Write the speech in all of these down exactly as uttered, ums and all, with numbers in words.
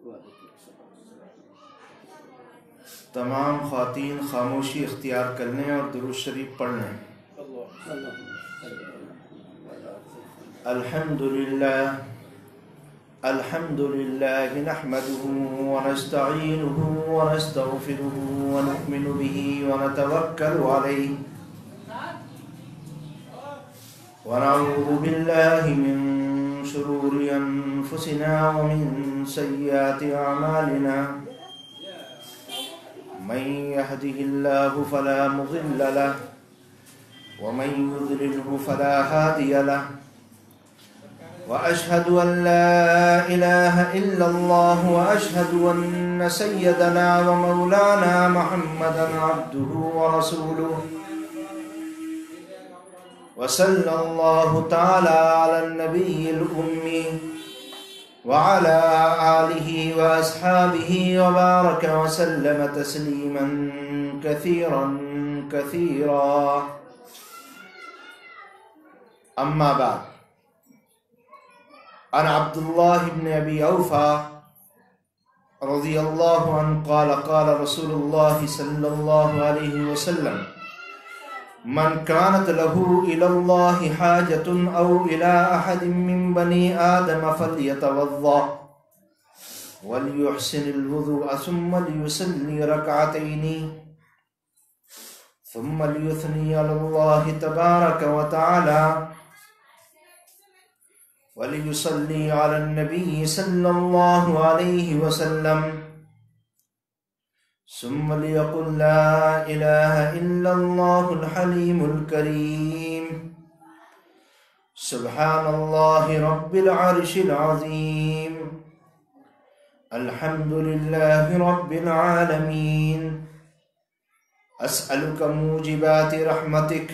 تمام خواتین خاموشی اختیار کر لیں اور درود شریف پڑھ لیں۔ الحمد للہ الحمد للہ نحمده ونستعینه ونستغفره ونؤمن به ونتوکل علیہ ونعوذ باللہ من شرور انفسنا ومن سیئات اعمالنا من يهده الله فلا مضل له ومن يضلله فلا هادي له وأشهد أن لا إله إلا الله وأشهد أن سيدنا ومولانا محمدا عبده ورسوله وصلى الله تعالى على النبي الأمي وعلى آله وأصحابه وبارك وسلم تسليما كثيرا كثيرا أما بعد عن عبد الله بن أبي أوفى رضي الله عنه قال قال رسول الله صلى الله عليه وسلم من كانت له إلى الله حاجة أو إلى أحد من بني آدم فليتوضأ وليحسن الوضوء ثم ليصلي ركعتين ثم ليثني على الله تبارك وتعالى وليصلي على النبي صلى الله عليه وسلم ثم ليقل لا إله إلا الله الحليم الكريم سبحان الله رب العرش العظيم الحمد لله رب العالمين أسألك موجبات رحمتك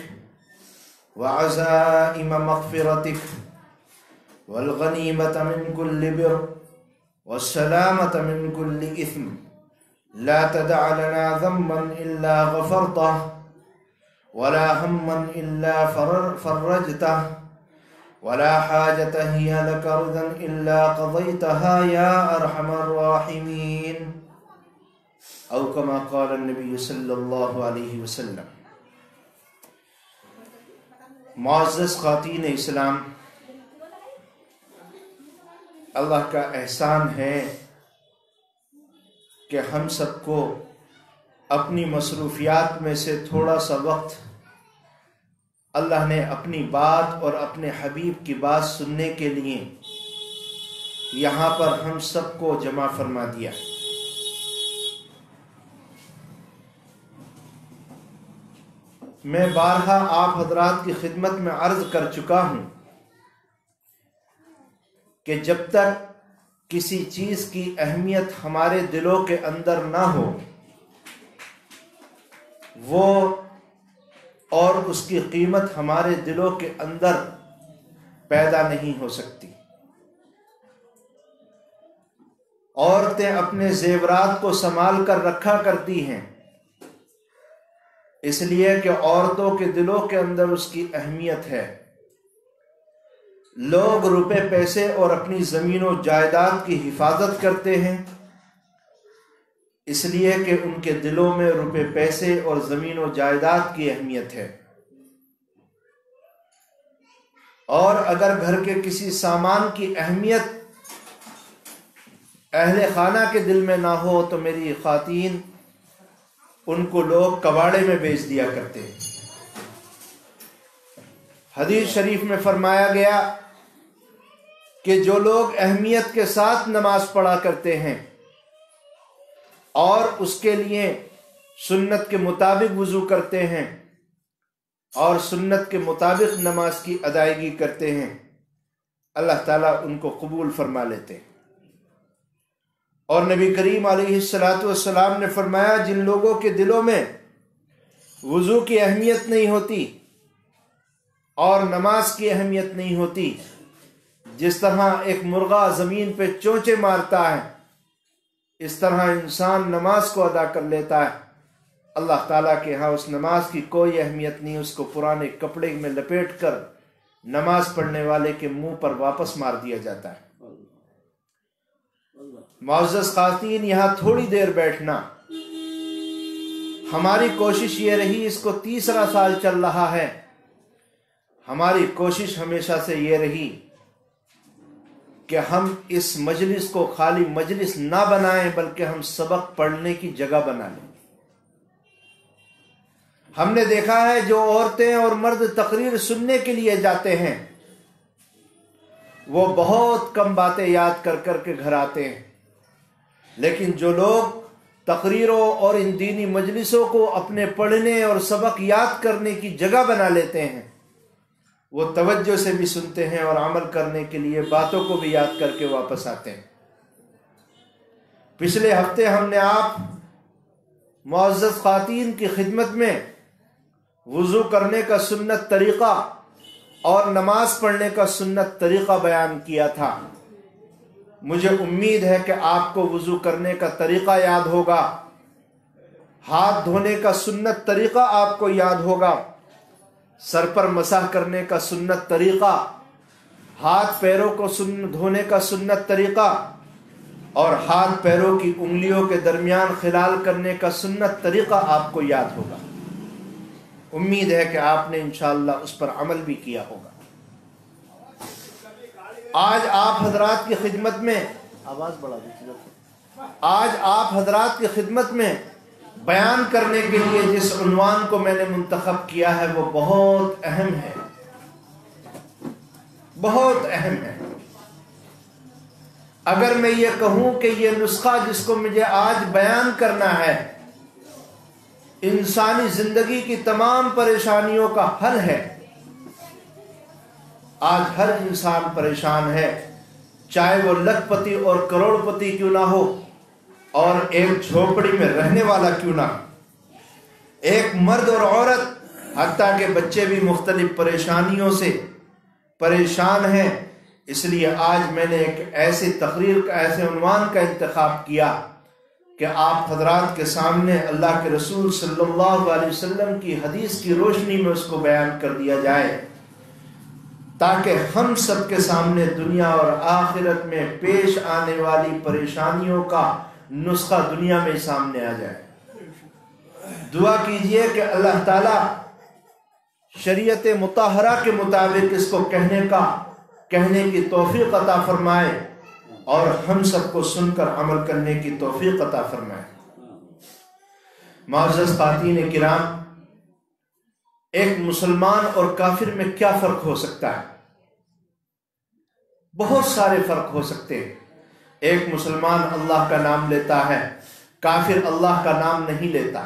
وعزائم مغفرتك والغنيمة من كل بر والسلامة من كل إثم لا تدع لنا ذنبا إلا غفرته ولا هما إلا فرجته ولا حاجة هي لك رضا إلا قضيتها يا أرحم الراحمين أو كما قال النبي صلى الله عليه وسلم۔ معزز خواتین اسلام، اللہ کا احسان ہے کہ ہم سب کو اپنی مصروفیات میں سے تھوڑا سا وقت اللہ نے اپنی بات اور اپنے حبیب کی بات سننے کے لیے یہاں پر ہم سب کو جمع فرما دیا۔ میں بارہا آپ حضرات کی خدمت میں عرض کر چکا ہوں کہ جب تک کسی چیز کی اہمیت ہمارے دلوں کے اندر نہ ہو وہ اور اس کی قیمت ہمارے دلوں کے اندر پیدا نہیں ہو سکتی۔ عورتیں اپنے زیورات کو سنبھال کر رکھا کرتی ہیں اس لیے کہ عورتوں کے دلوں کے اندر اس کی اہمیت ہے۔ لوگ روپے پیسے اور اپنی زمین و جائیداد کی حفاظت کرتے ہیں اس لیے کہ ان کے دلوں میں روپے پیسے اور زمین و جائیداد کی اہمیت ہے، اور اگر گھر کے کسی سامان کی اہمیت اہل خانہ کے دل میں نہ ہو تو میری خواتین ان کو لوگ کباڑے میں بیچ دیا کرتے ہیں۔ حدیث شریف میں فرمایا گیا کہ جو لوگ اہمیت کے ساتھ نماز پڑھا کرتے ہیں اور اس کے لیے سنت کے مطابق وضو کرتے ہیں اور سنت کے مطابق نماز کی ادائیگی کرتے ہیں، اللہ تعالیٰ ان کو قبول فرما لیتے ہیں۔ اور نبی کریم علیہ الصلاۃ والسلام نے فرمایا جن لوگوں کے دلوں میں وضو کی اہمیت نہیں ہوتی اور نماز کی اہمیت نہیں ہوتی، جس طرح ایک مرغہ زمین پہ چونچے مارتا ہے اس طرح انسان نماز کو ادا کر لیتا ہے، اللہ تعالیٰ کے ہاں اس نماز کی کوئی اہمیت نہیں، اس کو پرانے کپڑے میں لپیٹ کر نماز پڑھنے والے کے منہ پر واپس مار دیا جاتا ہے۔ मुअज़्ज़ज़ ख़ातिन, यहाँ थोड़ी देर बैठना। हमारी कोशिश ये रही, इसको तीसरा साल चल रहा है, हमारी कोशिश हमेशा से ये रही कि हम इस मजलिस को खाली मजलिस ना बनाएं, बल्कि हम सबक पढ़ने की जगह बना लें। हमने देखा है जो औरतें और मर्द तकरीर सुनने के लिए जाते हैं, वो बहुत कम बातें याद कर कर के घर आते हैं, लेकिन जो लोग तकरीरों और इन दीनी मजलिसों को अपने पढ़ने और सबक याद करने की जगह बना लेते हैं, वो तवज्जो से भी सुनते हैं और अमल करने के लिए बातों को भी याद करके वापस आते हैं। पिछले हफ्ते हमने आप मुअज़्ज़ज़ ख़ातिन की खिदमत में वुज़ू करने का सुन्नत तरीक़ा और नमाज पढ़ने का सुन्नत तरीक़ा बयान किया था। मुझे उम्मीद है कि आपको वुज़ू करने का तरीक़ा याद होगा, हाथ धोने का सुन्नत तरीक़ा आपको याद होगा, सर पर मसाह करने का सुन्नत तरीक़ा, हाथ पैरों को सुन धोने का सुन्नत तरीक़ा और हाथ पैरों की उंगलियों के दरमियान खिलाल करने का सुन्नत तरीक़ा आपको याद होगा। उम्मीद है कि आपने इंशाअल्लाह उस पर अमल भी किया होगा। आज आप हजरात की खिदमत में आवाज बढ़ा दीजिए, आज आप हजरात की खिदमत में बयान करने के लिए जिस उन्वान को मैंने मुंतखब किया है वो बहुत अहम है, बहुत अहम है। अगर मैं ये कहूं कि ये नुस्खा जिसको मुझे आज बयान करना है इंसानी जिंदगी की तमाम परेशानियों का हल है, आज हर इंसान परेशान है, चाहे वो लखपति और करोड़पति क्यों ना हो और एक झोपड़ी में रहने वाला क्यों ना, एक मर्द और औरत, हत्ता के बच्चे भी मुख्तलिफ परेशानियों से परेशान हैं। इसलिए आज मैंने एक ऐसी तकरीर का, ऐसे उन्वान का इंतखाब किया कि आप हजरात के सामने अल्लाह के रसूल सल्लल्लाहु अलैहि वसल्लम की हदीस की रोशनी में उसको बयान कर दिया जाए, ताकि हम सब के सामने दुनिया और आखिरत में पेश आने वाली परेशानियों का नुस्खा दुनिया में सामने आ जाए। दुआ कीजिए कि अल्लाह ताला शरीयत मुताहरा के मुताबिक इसको कहने का कहने की तौफीक अता फरमाए और हम सबको सुनकर अमल करने की तौफीक अता फरमाए। मुअज़्ज़ज़ ख़ातिन किराम, एक मुसलमान और काफिर में क्या फर्क हो सकता है? बहुत सारे फर्क हो सकते हैं। एक मुसलमान अल्लाह का नाम लेता है, काफिर अल्लाह का नाम नहीं लेता।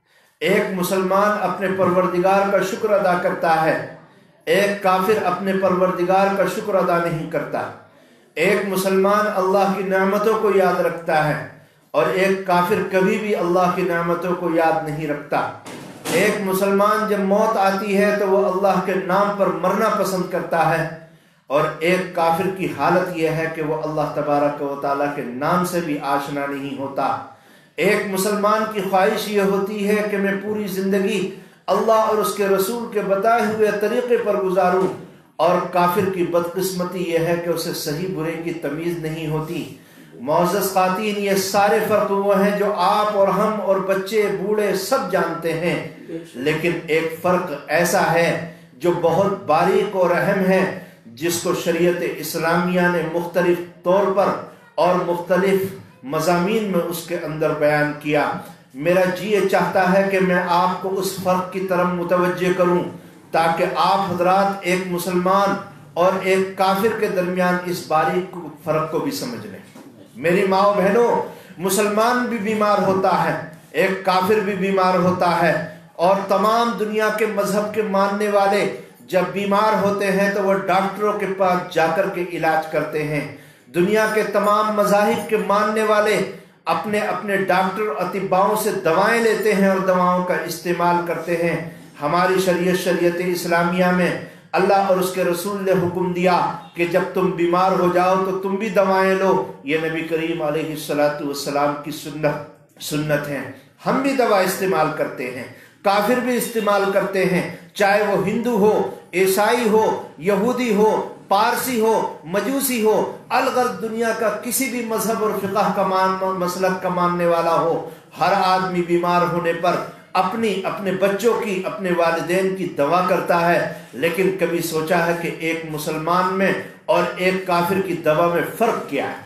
एक मुसलमान अपने परवरदिगार का शुक्र अदा करता है, एक काफिर अपने परवरदिगार का शुक्र अदा नहीं करता। एक मुसलमान अल्लाह की नेमतों को याद रखता है और एक काफिर कभी भी अल्लाह की नेमतों को याद नहीं रखता। एक मुसलमान जब मौत आती है तो वो अल्लाह के नाम पर मरना पसंद करता है और एक काफिर की हालत यह है कि वो अल्लाह तबारक व तआला के नाम से भी आशना नहीं होता। एक मुसलमान की ख्वाहिश ये होती है कि मैं पूरी जिंदगी अल्लाह और उसके रसूल के बताए हुए तरीके पर गुजारूं, और काफिर की बदकिस्मती यह है कि उसे सही बुरे की तमीज नहीं होती। मुअज़्ज़ज़ ख़ातिन, ये सारे फर्क वो हैं जो आप और हम और बच्चे बूढ़े सब जानते हैं, लेकिन एक फर्क ऐसा है जो बहुत बारीक और अहम है, जिसको शरीयत इस्लामिया ने मुख्तलिफ तौर पर और मुख्तलिफ मज़ामीन में उसके अंदर बयान किया। मेरा जी ये चाहता है कि मैं आपको उस फर्क की तरफ मुतवज्जे करूं, ताकि आप हजरात एक मुसलमान और एक काफिर के दरमियान इस बारीक फर्क को भी समझ लें। मेरी माओ बहनों, मुसलमान भी बीमार होता है, एक काफिर भी बीमार होता है, और तमाम दुनिया के मजहब के मानने वाले जब बीमार होते हैं तो वो डॉक्टरों के पास जाकर के इलाज करते हैं। दुनिया के तमाम मज़ाहिब के मानने वाले अपने अपने डॉक्टर अतिबाओं से दवाएं लेते हैं और दवाओं का इस्तेमाल करते हैं। हमारी शरीयत शरीयत इस्लामिया में अल्लाह और उसके रसूल ने हुक्म दिया कि जब तुम बीमार हो जाओ तो तुम भी दवाएं लो। ये नबी करीम अलैहिस्सलातु वस्सलाम की सुन्नत सुन्नत है। हम भी दवा इस्तेमाल करते हैं, काफिर भी इस्तेमाल करते हैं, चाहे वो हिंदू हो, ईसाई हो, यहूदी हो, پارسی ہو، مجوسی ہو، الغرض دنیا کا کسی بھی مذہب اور فقہ کا مان مسلک کا ماننے والا ہو، ہر آدمی بیمار ہونے پر اپنی اپنے بچوں کی، اپنے والدین کی دوا کرتا ہے، لیکن کبھی سوچا ہے کہ ایک مسلمان میں اور ایک کافر کی دوا میں فرق کیا ہے؟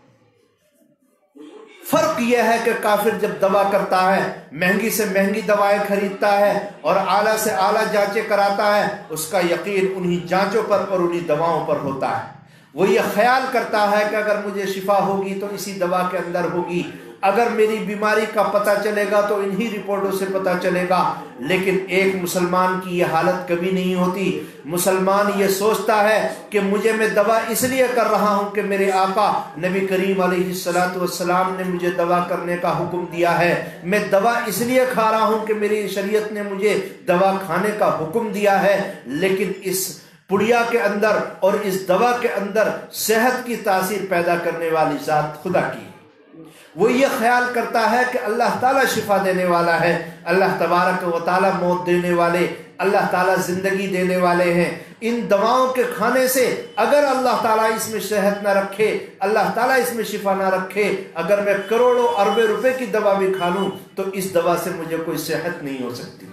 فرق یہ ہے کہ کافر جب دوا کرتا ہے مہنگی سے مہنگی دوائیں خریدتا ہے اور اعلیٰ سے اعلیٰ جانچیں کراتا ہے، اس کا یقین انہی جانچوں پر اور انہی دواؤں پر ہوتا ہے۔ وہ یہ خیال کرتا ہے کہ اگر مجھے شفا ہوگی تو اسی دوا کے اندر ہوگی، اگر میری بیماری کا پتہ چلے گا تو انہی رپورٹوں سے پتہ چلے گا۔ لیکن ایک مسلمان کی یہ حالت کبھی نہیں ہوتی۔ مسلمان یہ سوچتا ہے کہ مجھے میں دوا اس لیے کر رہا ہوں کہ میرے آقا نبی کریم علیہ الصلوۃ والسلام نے مجھے دوا کرنے کا حکم دیا ہے، میں دوا اس لیے کھا رہا ہوں کہ میری شریعت نے مجھے دوا کھانے کا حکم دیا ہے۔ لیکن اس پڑیا کے اندر اور اس دوا کے اندر صحت کی تاثیر پیدا کرنے والی ذات خدا کی۔ وہ یہ خیال کرتا ہے کہ اللہ تعالیٰ شفا دینے والا ہے، اللہ تبارک و تعالیٰ موت دینے والے، اللہ تعالیٰ زندگی دینے والے ہیں۔ ان دواؤں کے کھانے سے اگر اللہ تعالیٰ اس میں صحت نہ رکھے، اللہ تعالیٰ اس میں شفا نہ رکھے، اگر میں کروڑوں اربے روپے کی دوا بھی کھا لوں تو اس دوا سے مجھے کوئی صحت نہیں ہو سکتی۔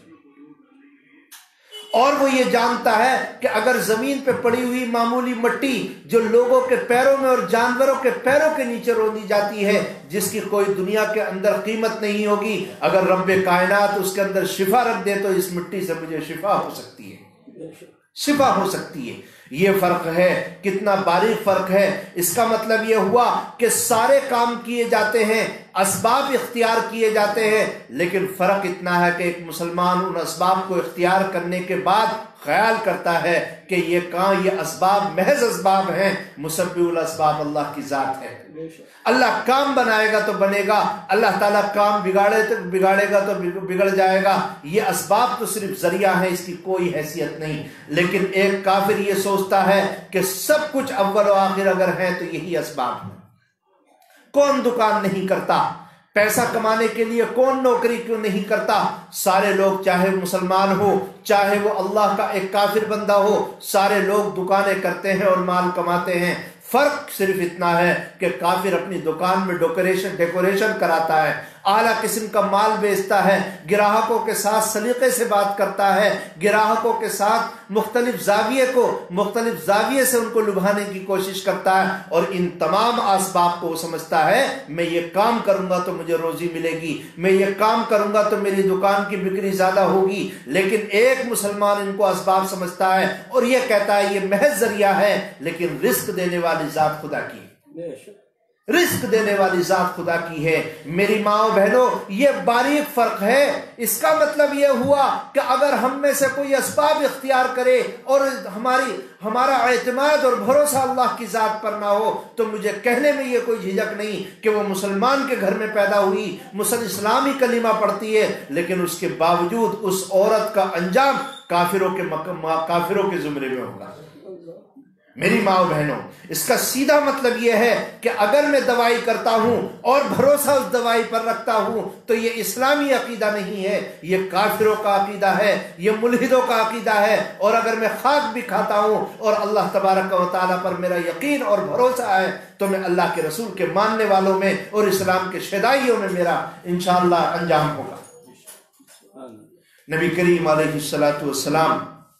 اور وہ یہ جانتا ہے کہ اگر زمین پہ پڑی ہوئی معمولی مٹی جو لوگوں کے پیروں میں اور جانوروں کے پیروں کے نیچے رونی جاتی ہے، جس کی کوئی دنیا کے اندر قیمت نہیں ہوگی، اگر رب کائنات اس کے اندر شفا رکھ دے تو اس مٹی سے مجھے شفا ہو سکتی ہے، شفا ہو سکتی ہے۔ یہ فرق ہے، کتنا باریک فرق ہے۔ اس کا مطلب یہ ہوا کہ سارے کام کیے جاتے ہیں، اسباب اختیار کیے جاتے ہیں، لیکن فرق اتنا ہے کہ ایک مسلمان ان اسباب کو اختیار کرنے کے بعد خیال کرتا ہے کہ یہ کام یہ اسباب محض اسباب ہیں، مسبب الاسباب اللہ کی ذات ہے۔ اللہ کام بنائے گا تو بنے گا، اللہ تعالیٰ کام بگاڑے تو بگاڑے گا تو بگڑ جائے گا۔ یہ اسباب تو صرف ذریعہ ہیں، اس کی کوئی حیثیت نہیں۔ لیکن ایک کافر یہ سوچتا ہے کہ سب کچھ اول و آخر اگر ہیں تو یہی اسباب ہیں۔ کون دکان نہیں کرتا؟ پیسہ کمانے کے لیے کون نوکری کیوں نہیں کرتا؟ سارے لوگ، چاہے مسلمان ہو چاہے وہ اللہ کا ایک کافر بندہ ہو، سارے لوگ دکانیں کرتے ہیں اور مال کماتے ہیں۔ فرق صرف اتنا ہے کہ کافر اپنی دکان میں ڈیکوریشن ڈیکوریشن کراتا ہے، اعلیٰ قسم کا مال بیچتا ہے، گراہکوں کے ساتھ سلیقے سے بات کرتا ہے، گراہکوں کے ساتھ مختلف زاویے کو مختلف زاویے سے ان کو لبھانے کی کوشش کرتا ہے، اور ان تمام اسباب کو وہ سمجھتا ہے میں یہ کام کروں گا تو مجھے روزی ملے گی، میں یہ کام کروں گا تو میری دکان کی بکری زیادہ ہوگی۔ لیکن ایک مسلمان ان کو اسباب سمجھتا ہے اور یہ کہتا ہے یہ محض ذریعہ ہے، لیکن رزق دینے والی ذات خدا کی، رزق دینے والی ذات خدا کی ہے۔ میری ماں بہنوں، یہ باریک فرق ہے۔ اس کا مطلب یہ ہوا کہ اگر ہم میں سے کوئی اسباب اختیار کرے اور ہماری ہمارا اعتماد اور بھروسہ اللہ کی ذات پر نہ ہو تو مجھے کہنے میں یہ کوئی جھجک نہیں کہ وہ مسلمان کے گھر میں پیدا ہوئی، مسلم اسلامی کلمہ پڑھتی ہے، لیکن اس کے باوجود اس عورت کا انجام کافروں کے کافروں کے زمرے میں ہوگا۔ میری ماں بہنوں، اس کا سیدھا مطلب یہ ہے کہ اگر میں دوائی کرتا ہوں اور بھروسہ اس دوائی پر رکھتا ہوں تو یہ اسلامی عقیدہ نہیں ہے، یہ کافروں کا عقیدہ ہے، یہ ملحدوں کا عقیدہ ہے۔ اور اگر میں خاک بھی کھاتا ہوں اور اللہ تبارک و تعالیٰ پر میرا یقین اور بھروسہ ہے تو میں اللہ کے رسول کے ماننے والوں میں اور اسلام کے شیدائیوں میں میرا انشاءاللہ انجام ہوگا۔ نبی کریم علیہ الصلوۃ والسلام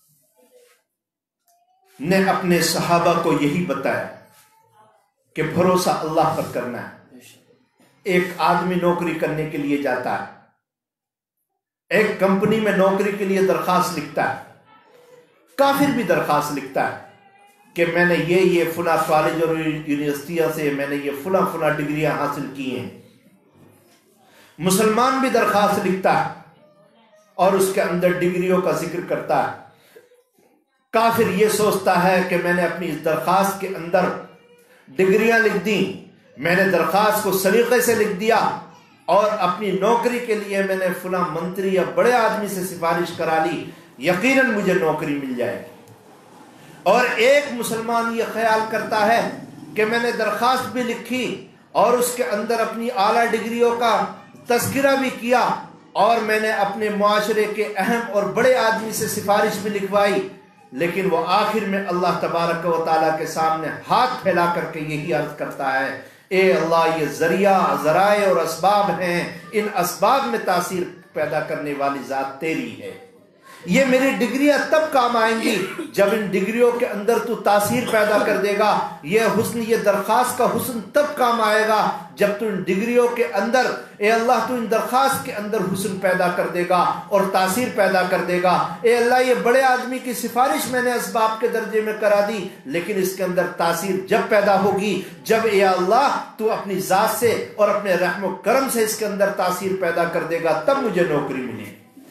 نے اپنے صحابہ کو یہی بتایا کہ بھروسہ اللہ پر کرنا ہے۔ ایک آدمی نوکری کرنے کے لیے جاتا ہے، ایک کمپنی میں نوکری کے لیے درخواست لکھتا ہے، کافر بھی درخواست لکھتا ہے کہ میں نے یہ یہ فلاں کالج اور یونیورسٹیوں سے میں نے یہ فلاں فلاں ڈگریاں حاصل کی ہیں۔ مسلمان بھی درخواست لکھتا ہے اور اس کے اندر ڈگریوں کا ذکر کرتا ہے۔ کافر یہ سوچتا ہے کہ میں نے اپنی اس درخواست کے اندر ڈگریاں لکھ دیں، میں نے درخواست کو سلیقے سے لکھ دیا اور اپنی نوکری کے لیے میں نے فلاں منتری یا بڑے آدمی سے سفارش کرا لی، یقیناً مجھے نوکری مل جائے گی۔ اور ایک مسلمان یہ خیال کرتا ہے کہ میں نے درخواست بھی لکھی اور اس کے اندر اپنی اعلیٰ ڈگریوں کا تذکرہ بھی کیا اور میں نے اپنے معاشرے کے اہم اور بڑے آدمی سے سفارش بھی لکھوائی، لیکن وہ آخر میں اللہ تبارک و تعالیٰ کے سامنے ہاتھ پھیلا کر کے یہی عرض کرتا ہے، اے اللہ یہ ذریعہ ذرائع اور اسباب ہیں، ان اسباب میں تاثیر پیدا کرنے والی ذات تیری ہے۔ یہ میری ڈگریاں تب کام آئیں گی جب ان ڈگریوں کے اندر تو تاثیر پیدا کر دے گا، یہ حسن، یہ درخواست کا حسن تب کام آئے گا جب تو ان ڈگریوں کے اندر، اے اللہ تو ان درخواست کے اندر حسن پیدا کر دے گا اور تاثیر پیدا کر دے گا۔ اے اللہ یہ بڑے آدمی کی سفارش میں نے اسباب کے درجے میں کرا دی، لیکن اس کے اندر تاثیر جب پیدا ہوگی جب اے اللہ تو اپنی ذات سے اور اپنے رحم و کرم سے اس کے اندر تاثیر پیدا کر دے گا، تب مجھے نوکری ملے۔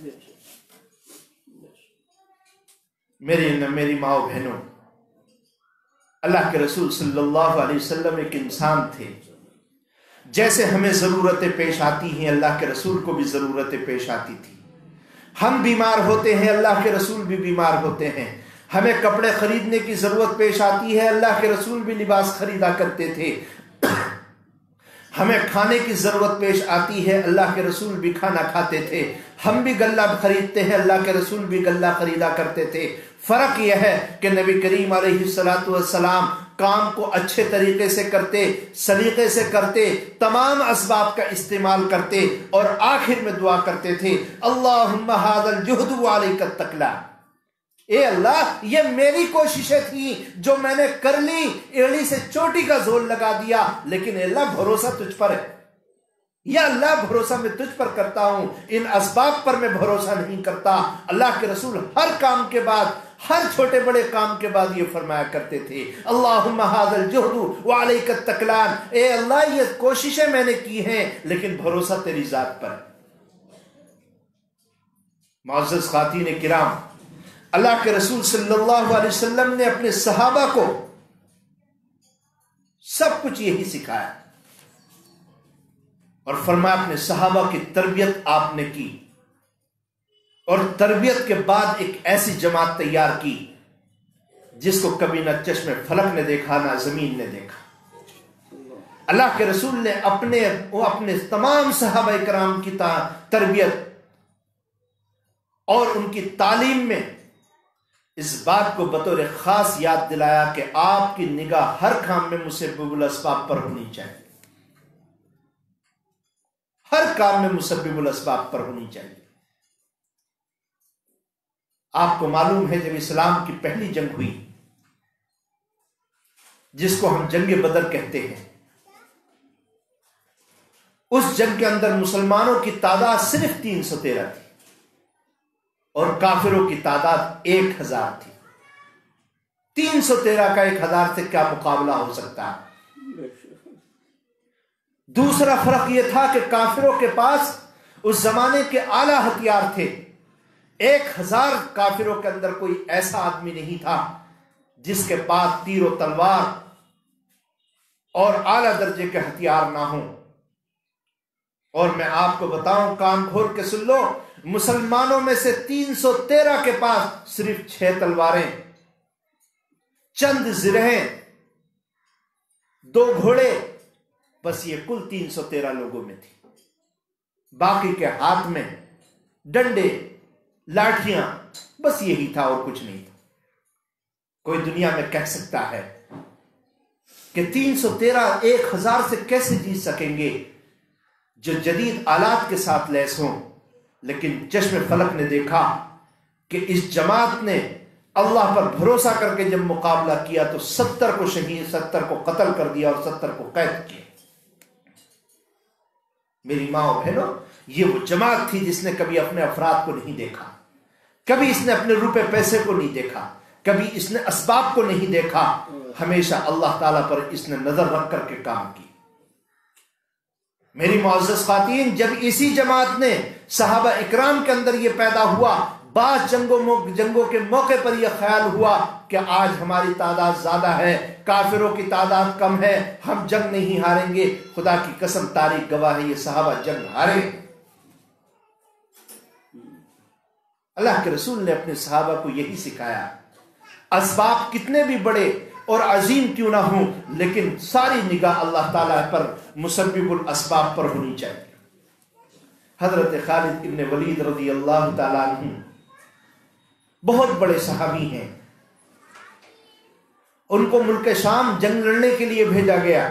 میری میری ماں و بہنوں، اللہ کے رسول صلی اللہ علیہ وسلم ایک انسان تھے، جیسے ہمیں ضرورتیں پیش آتی ہیں اللہ کے رسول کو بھی ضرورتیں پیش آتی تھی۔ ہم بیمار ہوتے ہیں، اللہ کے رسول بھی بیمار ہوتے ہیں۔ ہمیں کپڑے خریدنے کی ضرورت پیش آتی ہے، اللہ کے رسول بھی لباس خریدا کرتے تھے۔ ہمیں کھانے کی ضرورت پیش آتی ہے، اللہ کے رسول بھی کھانا کھاتے تھے۔ ہم بھی غلہ خریدتے ہیں، اللہ کے رسول بھی غلہ خریدا کرتے تھے۔ فرق یہ ہے کہ نبی کریم علیہ الصلوۃ والسلام کام کو اچھے طریقے سے کرتے، سلیقے سے کرتے، تمام اسباب کا استعمال کرتے اور آخر میں دعا کرتے تھے، اللہم ھذا الجہد وعلیک التکلہ، اے اللہ یہ میری کوششیں تھیں جو میں نے کر لی، ایڑی سے چوٹی کا زور لگا دیا، لیکن اے اللہ بھروسہ تجھ پر ہے، یا اللہ بھروسہ میں تجھ پر کرتا ہوں، ان اسباب پر میں بھروسہ نہیں کرتا۔ اللہ کے رسول ہر کام کے بعد، ہر چھوٹے بڑے کام کے بعد یہ فرمایا کرتے تھے، اللہم ھذا الجہد وعلیک التکلان، اے اللہ یہ کوششیں میں نے کی ہیں لیکن بھروسہ تیری ذات پر۔ معزز خواتین کرام، اللہ کے رسول صلی اللہ علیہ وسلم نے اپنے صحابہ کو سب کچھ یہی سکھایا اور فرمایا اپنے صحابہ کی تربیت آپ نے کی، اور تربیت کے بعد ایک ایسی جماعت تیار کی جس کو کبھی نہ چشم فلک نے دیکھا نہ زمین نے دیکھا۔ اللہ کے رسول نے اپنے وہ اپنے تمام صحابہ کرام کی تربیت اور ان کی تعلیم میں اس بات کو بطور خاص یاد دلایا کہ آپ کی نگاہ ہر کام میں مسبب الاسباب پر ہونی چاہیے، ہر کام میں مسبب الاسباب پر ہونی چاہیے۔ آپ کو معلوم ہے جب اسلام کی پہلی جنگ ہوئی جس کو ہم جنگ بدر کہتے ہیں، اس جنگ کے اندر مسلمانوں کی تعداد صرف تین سو تیرہ تھی اور کافروں کی تعداد ایک ہزار تھی۔ تین سو تیرہ کا ایک ہزار سے کیا مقابلہ ہو سکتا ہے؟ دوسرا فرق یہ تھا کہ کافروں کے پاس اس زمانے کے اعلیٰ ہتھیار تھے۔ ایک ہزار کافروں کے اندر کوئی ایسا آدمی نہیں تھا جس کے پاس تیر و تلوار اور اعلیٰ درجے کے ہتھیار نہ ہوں۔ اور میں آپ کو بتاؤں، کان کھول کے سن لو، مسلمانوں میں سے تین سو تیرہ کے پاس صرف چھ تلواریں، چند زرہیں، دو گھوڑے، بس یہ کل تین سو تیرہ لوگوں میں تھی۔ باقی کے ہاتھ میں ڈنڈے، لاٹھیاں، بس یہی تھا اور کچھ نہیں تھا۔ کوئی دنیا میں کہہ سکتا ہے کہ تین سو تیرہ ایک ہزار سے کیسے جیت سکیں گے جو جدید آلات کے ساتھ لیس ہوں؟ لیکن چشم فلک نے دیکھا کہ اس جماعت نے اللہ پر بھروسہ کر کے جب مقابلہ کیا تو ستر کو شہید، ستر کو قتل کر دیا اور ستر کو قید کیا۔ میری ماں اور بہنوں، یہ وہ جماعت تھی جس نے کبھی اپنے افراد کو نہیں دیکھا، کبھی اس نے اپنے روپے پیسے کو نہیں دیکھا، کبھی اس نے اسباب کو نہیں دیکھا، ہمیشہ اللہ تعالیٰ پر اس نے نظر رکھ کر کے کام کی۔ میری معزز خواتین، جب اسی جماعت نے صحابہ اکرام کے اندر یہ پیدا ہوا، بعض جنگوں جنگوں کے موقع پر یہ خیال ہوا کہ آج ہماری تعداد زیادہ ہے، کافروں کی تعداد کم ہے، ہم جنگ نہیں ہاریں گے، خدا کی قسم تاریخ گواہ ہے یہ صحابہ جنگ ہارے۔ اللہ کے رسول نے اپنے صحابہ کو یہی سکھایا، اسباب کتنے بھی بڑے اور عظیم کیوں نہ ہوں، لیکن ساری نگاہ اللہ تعالیٰ پر مسبب الاسباب پر ہونی چاہیے۔ حضرت خالد ابن ولید رضی اللہ تعالیٰ عنہ بہت بڑے صحابی ہیں، ان کو ملک شام جنگ لڑنے کے لیے بھیجا گیا۔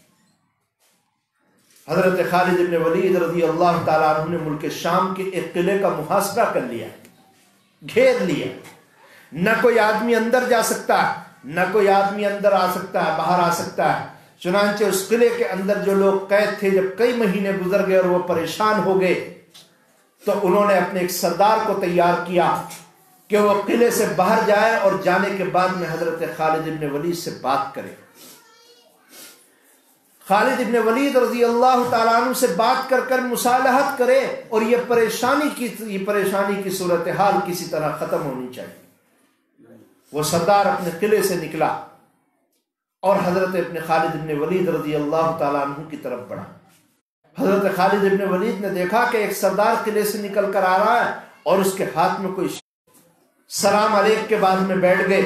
حضرت خالد بن ولید رضی اللہ تعالیٰ عنہ نے ملک شام کے ایک قلعے کا محاصرہ کر لیا، گھیر لیا، نہ کوئی آدمی اندر جا سکتا ہے، نہ کوئی آدمی اندر آ سکتا ہے، باہر آ سکتا ہے۔ چنانچہ اس قلعے کے اندر جو لوگ قید تھے، جب کئی مہینے گزر گئے اور وہ پریشان ہو گئے، تو انہوں نے اپنے ایک سردار کو تیار کیا کہ وہ قلعے سے باہر جائے اور جانے کے بعد میں حضرت خالد بن ولید سے بات کرے۔ خالد بن ولید رضی اللہ تعالیٰ عنہ سے بات کر کر مصالحت کرے اور یہ پریشانی کی یہ پریشانی کی صورتحال کسی طرح ختم ہونی چاہیے۔ وہ سردار اپنے قلعے سے نکلا اور حضرت ابن خالد بن ولید رضی اللہ تعالیٰ عنہ کی طرف بڑھا۔ حضرت خالد بن ولید نے دیکھا کہ ایک سردار قلعے سے نکل کر آ رہا ہے اور اس کے ہاتھ میں کوئی سلام علیک کے بعد میں بیٹھ گئے۔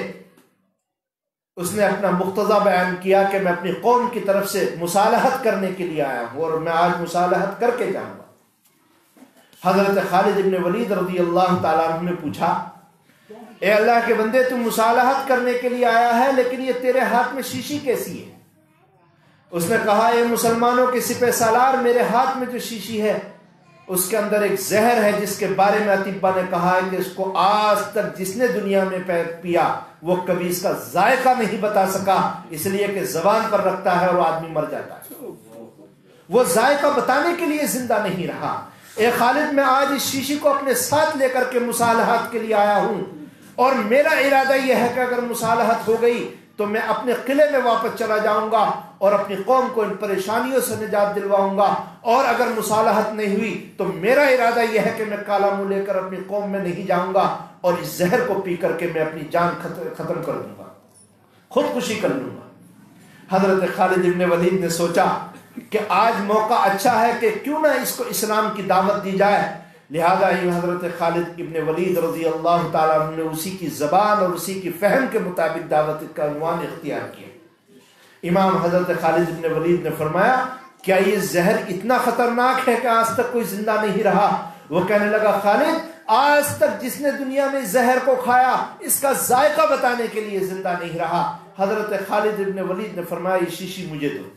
اس نے اپنا مقتضا بیان کیا کہ میں اپنی قوم کی طرف سے مصالحت کرنے کے لیے آیا ہوں اور میں آج مصالحت کر کے جاؤں گا۔ حضرت خالد بن ولید رضی اللہ تعالیٰ عنہ نے پوچھا، اے اللہ کے بندے، تم مصالحت کرنے کے لیے آیا ہے لیکن یہ تیرے ہاتھ میں شیشی کیسی ہے؟ اس نے کہا، اے مسلمانوں کے سپہ سالار، میرے ہاتھ میں جو شیشی ہے اس کے اندر ایک زہر ہے جس کے بارے میں اطباء نے کہا ہے کہ اس کو آج تک جس نے دنیا میں پیا وہ کبھی اس کا ذائقہ نہیں بتا سکا، اس لیے کہ زبان پر رکھتا ہے اور آدمی مر جاتا ہے، وہ ذائقہ بتانے کے لیے زندہ نہیں رہا۔ اے خالد، میں آج اس شیشی کو اپنے ساتھ لے کر کے مصالحت کے لیے آیا ہوں اور میرا ارادہ یہ ہے کہ اگر مصالحت ہو گئی تو میں اپنے قلعے میں واپس چلا جاؤں گا اور اپنی قوم کو ان پریشانیوں سے نجات دلواؤں گا، اور اگر مصالحت نہیں ہوئی تو میرا ارادہ یہ ہے کہ میں کالا منہ لے کر اپنی قوم میں نہیں جاؤں گا اور اس زہر کو پی کر کے میں اپنی جان ختم کر دوں گا، خودکشی کر لوں گا۔ حضرت خالد بن ولید نے سوچا کہ آج موقع اچھا ہے کہ کیوں نہ اس کو اسلام کی دعوت دی جائے، لہذا ہی حضرت خالد ابن ولید رضی اللہ تعالیٰ عنہ نے اسی کی زبان اور اسی کی فہم کے مطابق دعوت کا عنوان اختیار کیا۔ امام حضرت خالد ابن ولید نے فرمایا، کیا یہ زہر اتنا خطرناک ہے کہ آج تک کوئی زندہ نہیں رہا؟ وہ کہنے لگا، خالد، آج تک جس نے دنیا میں زہر کو کھایا اس کا ذائقہ بتانے کے لیے زندہ نہیں رہا۔ حضرت خالد ابن ولید نے فرمایا، یہ شیشی مجھے دو۔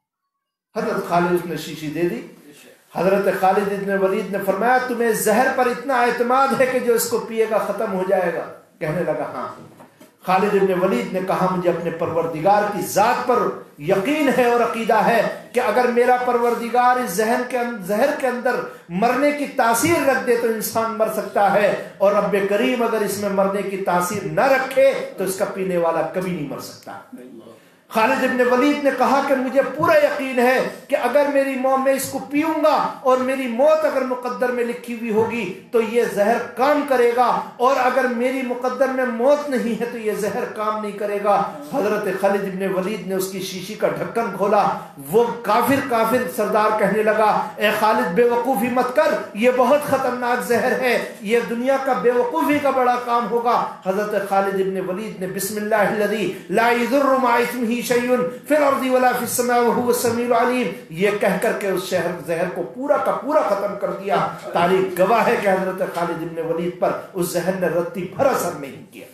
حضرت خالد اس نے شیشی دے دی۔ حضرت خالد ابن ولید نے فرمایا، تمہیں زہر پر اتنا اعتماد ہے کہ جو اس کو پیے گا ختم ہو جائے گا؟ کہنے لگا، ہاں۔ خالد ابن ولید نے کہا، مجھے اپنے پروردگار کی ذات پر یقین ہے اور عقیدہ ہے کہ اگر میرا پروردگار اس زہر کے زہر کے اندر مرنے کی تاثیر رکھ دے تو انسان مر سکتا ہے، اور رب کریم اگر اس میں مرنے کی تاثیر نہ رکھے تو اس کا پینے والا کبھی نہیں مر سکتا۔ خالد ابن ولید نے کہا کہ مجھے پورا یقین ہے کہ اگر میری موت، میں اس کو پیوں گا اور میری موت اگر مقدر میں لکھی ہوئی ہوگی تو یہ زہر کام کرے گا، اور اگر میری مقدر میں موت نہیں ہے تو یہ زہر کام نہیں کرے گا۔ حضرت خالد ابن ولید نے اس کی شیشی کا ڈھکن کھولا۔ وہ کافر کافر سردار کہنے لگا، اے خالد، بے وقوفی مت کر، یہ بہت خطرناک زہر ہے، یہ دنیا کا بے وقوفی کا بڑا کام ہوگا۔ حضرت خالد ابن ولید نے بسم اللہ الذی لا یضر مع اسمہ شیء فی الارض ولا فی السماء وهو السمیع العلیم، یہ کہہ کر کے اس شہر زہر کو پورا کا پورا ختم کر دیا۔ تاریخ گواہ ہے کہ حضرت خالد بن ولید پر اس زہر نے رتی بھر اثر نہیں کیا۔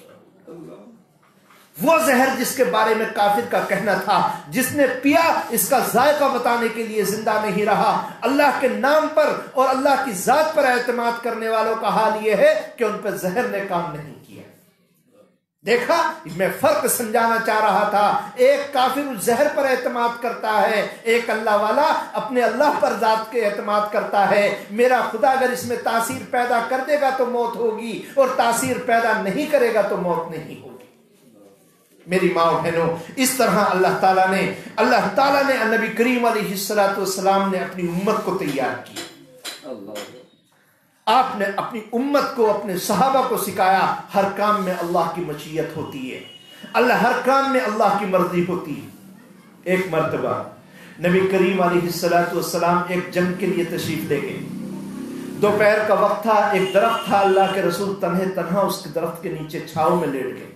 وہ زہر جس کے بارے میں کافر کا کہنا تھا، جس نے پیا اس کا ذائقہ بتانے کے لیے زندہ نہیں رہا، اللہ کے نام پر اور اللہ کی ذات پر اعتماد کرنے والوں کا حال یہ ہے کہ ان پہ زہر نے کام نہیں کیا۔ دیکھا، میں فرق سمجھانا چاہ رہا تھا۔ ایک کافر اس زہر پر اعتماد کرتا ہے، ایک اللہ والا اپنے اللہ پر ذات کے اعتماد کرتا ہے۔ میرا خدا اگر اس میں تاثیر پیدا کر دے گا تو موت ہوگی، اور تاثیر پیدا نہیں کرے گا تو موت نہیں ہوگی۔ میری ماں و بہنوں، اس طرح اللہ تعالیٰ نے اللہ تعالیٰ نے نبی کریم علیہ الصلوۃ والسلام نے اپنی امت کو تیار کیا۔ آپ نے اپنی امت کو، اپنے صحابہ کو سکھایا، ہر کام میں اللہ کی مشیت ہوتی ہے، اللہ ہر کام میں اللہ کی مرضی ہوتی ہے۔ ایک مرتبہ نبی کریم علیہ الصلوۃ والسلام ایک جنگ کے لیے تشریف لے گئے۔ دوپہر کا وقت تھا، ایک درخت تھا، اللہ کے رسول تنہے تنہا اس کے درخت کے نیچے چھاؤں میں لیٹ گئے۔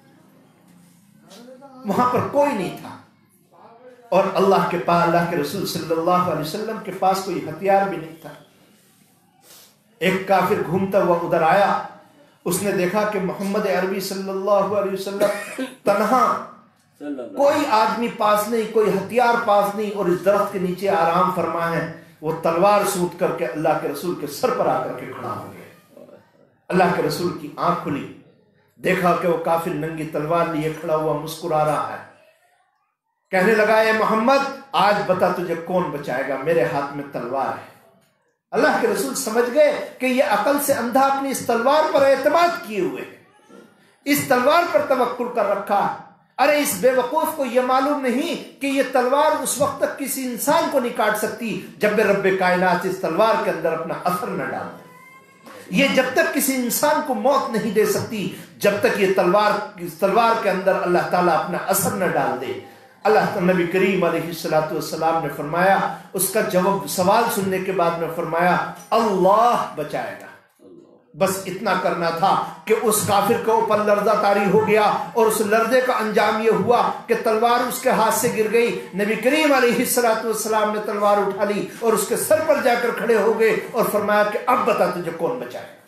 وہاں پر کوئی نہیں تھا، اور اللہ کے پاس، اللہ کے رسول صلی اللہ علیہ وسلم کے پاس کوئی ہتھیار بھی نہیں تھا۔ ایک کافر گھومتا ہوا ادھر آیا، اس نے دیکھا کہ محمد عربی صلی اللہ علیہ وسلم تنہا، کوئی آدمی پاس نہیں، کوئی ہتھیار پاس نہیں، اور اس درخت کے نیچے آرام فرما ہے. وہ تلوار سوٹ کر کے اللہ کے رسول کے سر پر آ کر کے کھڑا ہو گیا. اللہ کے رسول کی آنکھ کھلی، دیکھا کہ وہ کافر ننگی تلوار لیے کھڑا ہوا مسکرا رہا ہے. کہنے لگا اے محمد آج بتا تجھے کون بچائے گا، میرے ہاتھ میں تلوار ہے. اللہ کے رسول سمجھ گئے کہ یہ عقل سے اندھا اپنی اس تلوار پر اعتماد کیے ہوئے، اس تلوار پر توکل کر رکھا. ارے اس بے وقوف کو یہ معلوم نہیں کہ یہ تلوار اس وقت تک کسی انسان کو نہیں کاٹ سکتی جب رب کائنات اس تلوار کے اندر اپنا اثر نہ ڈال دے. یہ جب تک کسی انسان کو موت نہیں دے سکتی جب تک یہ تلوار اس تلوار کے اندر اللہ تعالیٰ اپنا اثر نہ ڈال دے. اللہ نبی کریم علیہ الصلوۃ والسلام نے فرمایا، اس کا جواب سوال سننے کے بعد میں فرمایا اللہ بچائے گا. بس اتنا کرنا تھا کہ اس کافر کے اوپر لرزہ طاری ہو گیا، اور اس لرزے کا انجام یہ ہوا کہ تلوار اس کے ہاتھ سے گر گئی. نبی کریم علیہ الصلوۃ والسلام نے تلوار اٹھا لی اور اس کے سر پر جا کر کھڑے ہو گئے اور فرمایا کہ اب بتا تجھے کون بچائے گا،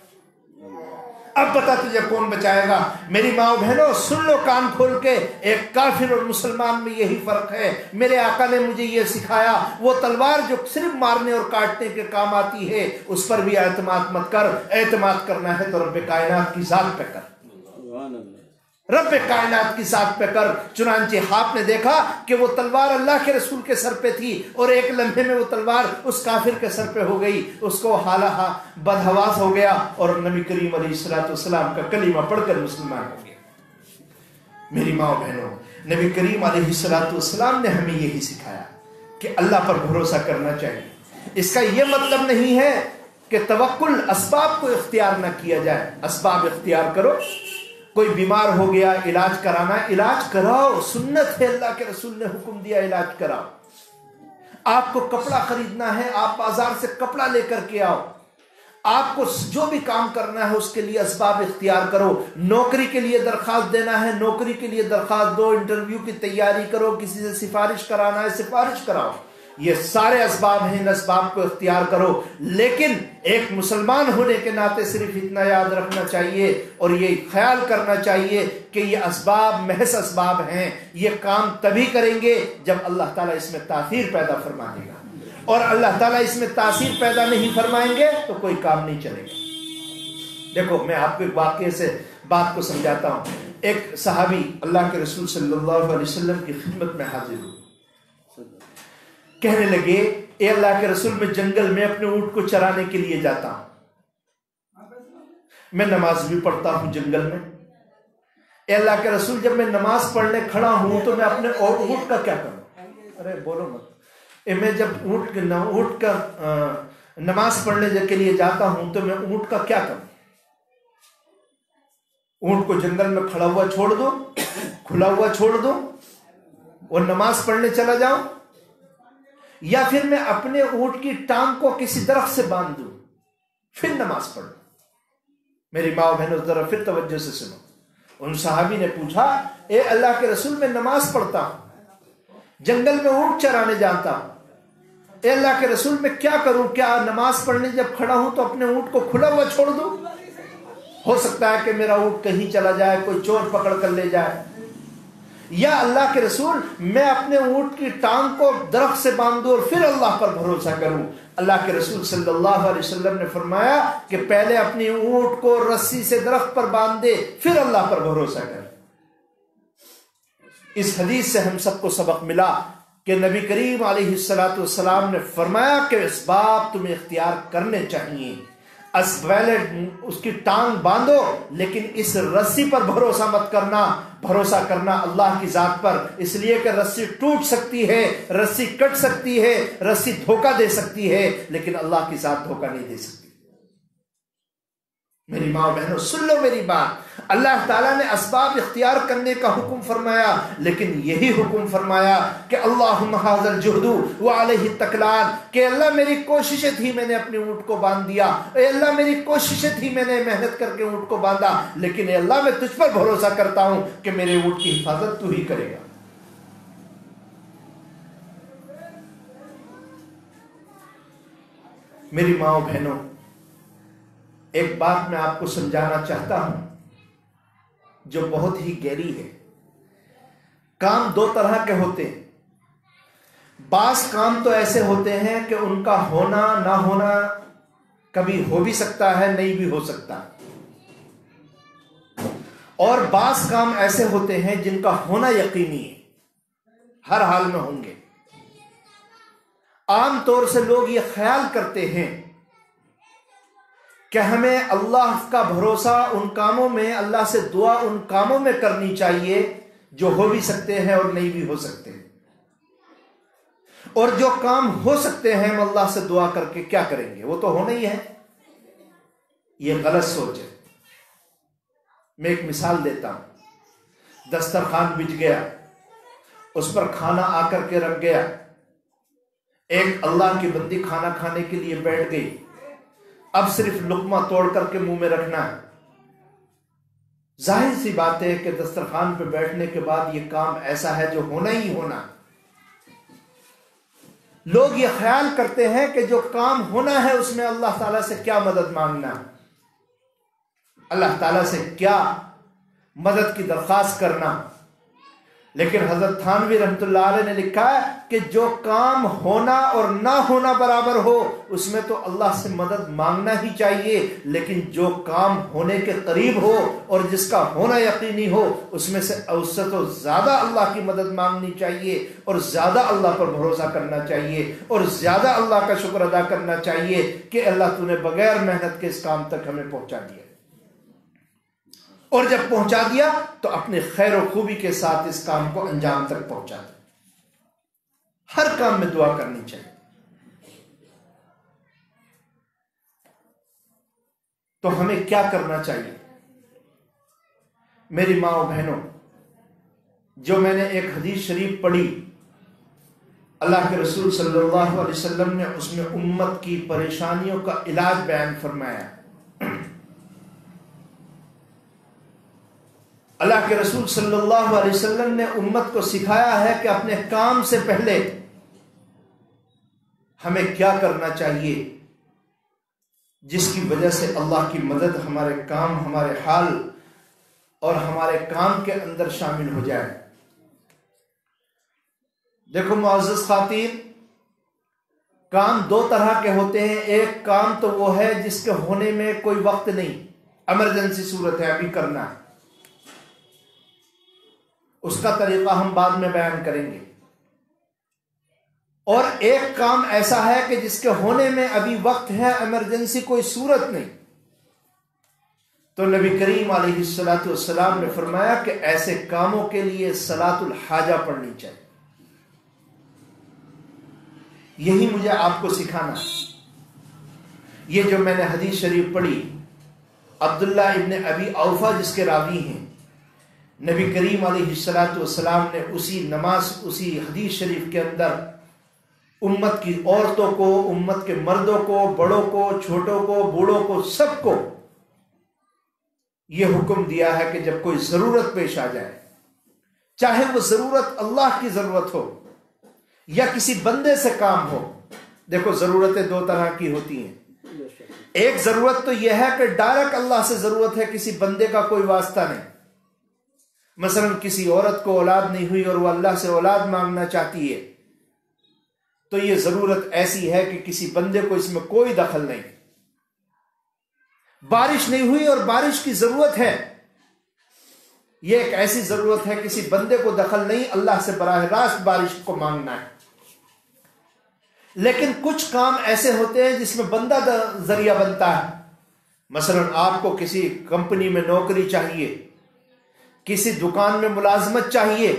اب بتا تجھے کون بچائے گا. میری ماں بہنوں سن لو کان کھول کے، ایک کافر اور مسلمان میں یہی فرق ہے. میرے آقا نے مجھے یہ سکھایا، وہ تلوار جو صرف مارنے اور کاٹنے کے کام آتی ہے اس پر بھی اعتماد مت کر. اعتماد کرنا ہے تو رب کائنات کی ذات پہ کر، رب کائنات کی ذات پہ کر. چنانچہ آپ نے دیکھا کہ وہ تلوار اللہ کے رسول کے سر پہ تھی اور ایک لمحے میں وہ تلوار اس کافر کے سر پہ ہو گئی. اس کو حالہ بدحواس ہو گیا اور نبی کریم علیہ الصلوۃ والسلام کا کلمہ پڑھ کر مسلمان ہو گیا. میری ماں بہنوں نبی کریم علیہ الصلوۃ والسلام نے ہمیں یہی سکھایا کہ اللہ پر بھروسہ کرنا چاہیے. اس کا یہ مطلب نہیں ہے کہ توکل اسباب کو اختیار نہ کیا جائے. اسباب اختیار کرو. کوئی بیمار ہو گیا علاج کرانا، علاج کراؤ، سنت ہے، اللہ کے رسول نے حکم دیا علاج کراؤ. آپ کو کپڑا خریدنا ہے آپ بازار سے کپڑا لے کر کے آؤ. آپ کو جو بھی کام کرنا ہے اس کے لیے اسباب اختیار کرو. نوکری کے لیے درخواست دینا ہے نوکری کے لیے درخواست دو. انٹرویو کی تیاری کرو، کسی سے سفارش کرانا ہے سفارش کراؤ. یہ سارے اسباب ہیں، ان اسباب کو اختیار کرو. لیکن ایک مسلمان ہونے کے ناطے صرف اتنا یاد رکھنا چاہیے اور یہ خیال کرنا چاہیے کہ یہ اسباب محض اسباب ہیں. یہ کام تبھی کریں گے جب اللہ تعالیٰ اس میں تاثیر پیدا فرما دے گا، اور اللہ تعالیٰ اس میں تاثیر پیدا نہیں فرمائیں گے تو کوئی کام نہیں چلے گا. دیکھو میں آپ کو ایک واقعے سے بات کو سمجھاتا ہوں. ایک صحابی اللہ کے رسول صلی اللہ علیہ وسلم کی خدمت میں حاضر ہوئے. کہنے لگے اے اللہ کے رسول میں جنگل میں اپنے اونٹ کو چرانے کے لیے جاتا ہوں، میں نماز بھی پڑھتا ہوں جنگل میں. اے اللہ کے رسول جب میں نماز پڑھنے کھڑا ہوں تو میں اپنے اونٹ کا کیا کروں؟ ارے بولو مت. اے میں جب اونٹ اونٹ کا نماز پڑھنے کے لیے جاتا ہوں تو میں اونٹ کا کیا کروں؟ اونٹ کو جنگل میں کھڑا ہوا چھوڑ دو، کھلا ہوا چھوڑ دو اور نماز پڑھنے چلا جاؤں، یا پھر میں اپنے اونٹ کی ٹانگ کو کسی درخت سے باندھ دوں پھر نماز پڑھوں؟ میری ماں بہنوں ذرا پھر توجہ سے سنو. ان صحابی نے پوچھا اے اللہ کے رسول میں نماز پڑھتا ہوں، جنگل میں اونٹ چرانے جاتا ہوں، اے اللہ کے رسول میں کیا کروں؟ کیا نماز پڑھنے جب کھڑا ہوں تو اپنے اونٹ کو کھلا ہوا چھوڑ دوں؟ ہو سکتا ہے کہ میرا اونٹ کہیں چلا جائے، کوئی چور پکڑ کر لے جائے. یا اللہ کے رسول میں اپنے اونٹ کی ٹانگ کو درخت سے باندھوں اور پھر اللہ پر بھروسہ کروں؟ اللہ کے رسول صلی اللہ علیہ وسلم نے فرمایا کہ پہلے اپنی اونٹ کو رسی سے درخت پر باندھ دے پھر اللہ پر بھروسہ کر. اس حدیث سے ہم سب کو سبق ملا کہ نبی کریم علیہ الصلوۃ والسلام نے فرمایا کہ اسباب تمہیں اختیار کرنے چاہیے. پہلے اس کی ٹانگ باندھو لیکن اس رسی پر بھروسہ مت کرنا. بھروسہ کرنا اللہ کی ذات پر، اس لیے کہ رسی ٹوٹ سکتی ہے، رسی کٹ سکتی ہے، رسی دھوکہ دے سکتی ہے، لیکن اللہ کی ذات دھوکہ نہیں دے سکتی. میری ماں بہنوں سن لو میری بات. اللہ تعالیٰ نے اسباب اختیار کرنے کا حکم فرمایا، لیکن یہی حکم فرمایا کہ اللہم ھذا الجہد وعلیہ التکلان، کہ اللہ میری کوششیں تھی میں نے اپنے اونٹ کو باندھ دیا، اے اللہ میری کوششیں تھی میں نے محنت کر کے اونٹ کو باندھا، لیکن اے اللہ میں تجھ پر بھروسہ کرتا ہوں کہ میرے اونٹ کی حفاظت تو ہی کرے گا. میری ماں بہنوں ایک بات میں آپ کو سمجھانا چاہتا ہوں جو بہت ہی گہری ہے۔ کام دو طرح کے ہوتے ہیں۔ بعض کام تو ایسے ہوتے ہیں کہ ان کا ہونا نہ ہونا کبھی ہو بھی سکتا ہے، نہیں بھی ہو سکتا، اور بعض کام ایسے ہوتے ہیں جن کا ہونا یقینی ہے، ہر حال میں ہوں گے۔ عام طور سے لوگ یہ خیال کرتے ہیں کہ ہمیں اللہ کا بھروسہ ان کاموں میں، اللہ سے دعا ان کاموں میں کرنی چاہیے جو ہو بھی سکتے ہیں اور نہیں بھی ہو سکتے، اور جو کام ہو سکتے ہیں ہم اللہ سے دعا کر کے کیا کریں گے، وہ تو ہونا ہی ہے۔ یہ غلط سوچ ہے۔ میں ایک مثال دیتا ہوں۔ دسترخوان بچھ گیا، اس پر کھانا آ کر کے رکھ گیا، ایک اللہ کی بندی کھانا کھانے کے لیے بیٹھ گئی، اب صرف لقمہ توڑ کر کے منہ میں رکھنا ہے۔ ظاہر سی بات ہے کہ دسترخوان پہ بیٹھنے کے بعد یہ کام ایسا ہے جو ہونا ہی ہونا۔ لوگ یہ خیال کرتے ہیں کہ جو کام ہونا ہے اس میں اللہ تعالیٰ سے کیا مدد مانگنا، اللہ تعالیٰ سے کیا مدد کی درخواست کرنا۔ لیکن حضرت تھانوی رحمۃ اللہ علیہ نے لکھا ہے کہ جو کام ہونا اور نہ ہونا برابر ہو اس میں تو اللہ سے مدد مانگنا ہی چاہیے، لیکن جو کام ہونے کے قریب ہو اور جس کا ہونا یقینی ہو اس میں سے اس سے تو زیادہ اللہ کی مدد مانگنی چاہیے، اور زیادہ اللہ پر بھروسہ کرنا چاہیے، اور زیادہ اللہ کا شکر ادا کرنا چاہیے کہ اللہ تو نے بغیر محنت کے اس کام تک ہمیں پہنچا دیا، اور جب پہنچا دیا تو اپنے خیر و خوبی کے ساتھ اس کام کو انجام تک پہنچا دیا۔ ہر کام میں دعا کرنی چاہیے۔ تو ہمیں کیا کرنا چاہیے؟ میری ماں و بہنوں، جو میں نے ایک حدیث شریف پڑھی، اللہ کے رسول صلی اللہ علیہ وسلم نے اس میں امت کی پریشانیوں کا علاج بیان فرمایا۔ اللہ کے رسول صلی اللہ علیہ وسلم نے امت کو سکھایا ہے کہ اپنے کام سے پہلے ہمیں کیا کرنا چاہیے جس کی وجہ سے اللہ کی مدد ہمارے کام، ہمارے حال اور ہمارے کام کے اندر شامل ہو جائے۔ دیکھو معزز خواتین، کام دو طرح کے ہوتے ہیں۔ ایک کام تو وہ ہے جس کے ہونے میں کوئی وقت نہیں، ایمرجنسی صورت ہے، ابھی کرنا ہے، اس کا طریقہ ہم بعد میں بیان کریں گے۔ اور ایک کام ایسا ہے کہ جس کے ہونے میں ابھی وقت ہے، ایمرجنسی کوئی صورت نہیں، تو نبی کریم علیہ الصلوۃ والسلام نے فرمایا کہ ایسے کاموں کے لیے صلاۃ الحاجہ پڑھنی چاہیے۔ یہی مجھے آپ کو سکھانا ہے۔ یہ جو میں نے حدیث شریف پڑھی، عبداللہ ابن ابی اوفا جس کے راوی ہیں، نبی کریم علیہ الصلوۃ والسلام نے اسی نماز، اسی حدیث شریف کے اندر امت کی عورتوں کو، امت کے مردوں کو، بڑوں کو، چھوٹوں کو، بوڑھوں کو، سب کو یہ حکم دیا ہے کہ جب کوئی ضرورت پیش آ جائے، چاہے وہ ضرورت اللہ کی ضرورت ہو یا کسی بندے سے کام ہو۔ دیکھو ضرورتیں دو طرح کی ہوتی ہیں۔ ایک ضرورت تو یہ ہے کہ ڈائریکٹ اللہ سے ضرورت ہے، کسی بندے کا کوئی واسطہ نہیں۔ مثلا کسی عورت کو اولاد نہیں ہوئی اور وہ اللہ سے اولاد مانگنا چاہتی ہے، تو یہ ضرورت ایسی ہے کہ کسی بندے کو اس میں کوئی دخل نہیں۔ بارش نہیں ہوئی اور بارش کی ضرورت ہے، یہ ایک ایسی ضرورت ہے، کسی بندے کو دخل نہیں، اللہ سے براہ راست بارش کو مانگنا ہے۔ لیکن کچھ کام ایسے ہوتے ہیں جس میں بندہ ذریعہ بنتا ہے۔ مثلا آپ کو کسی کمپنی میں نوکری چاہیے، کسی دکان میں ملازمت چاہیے،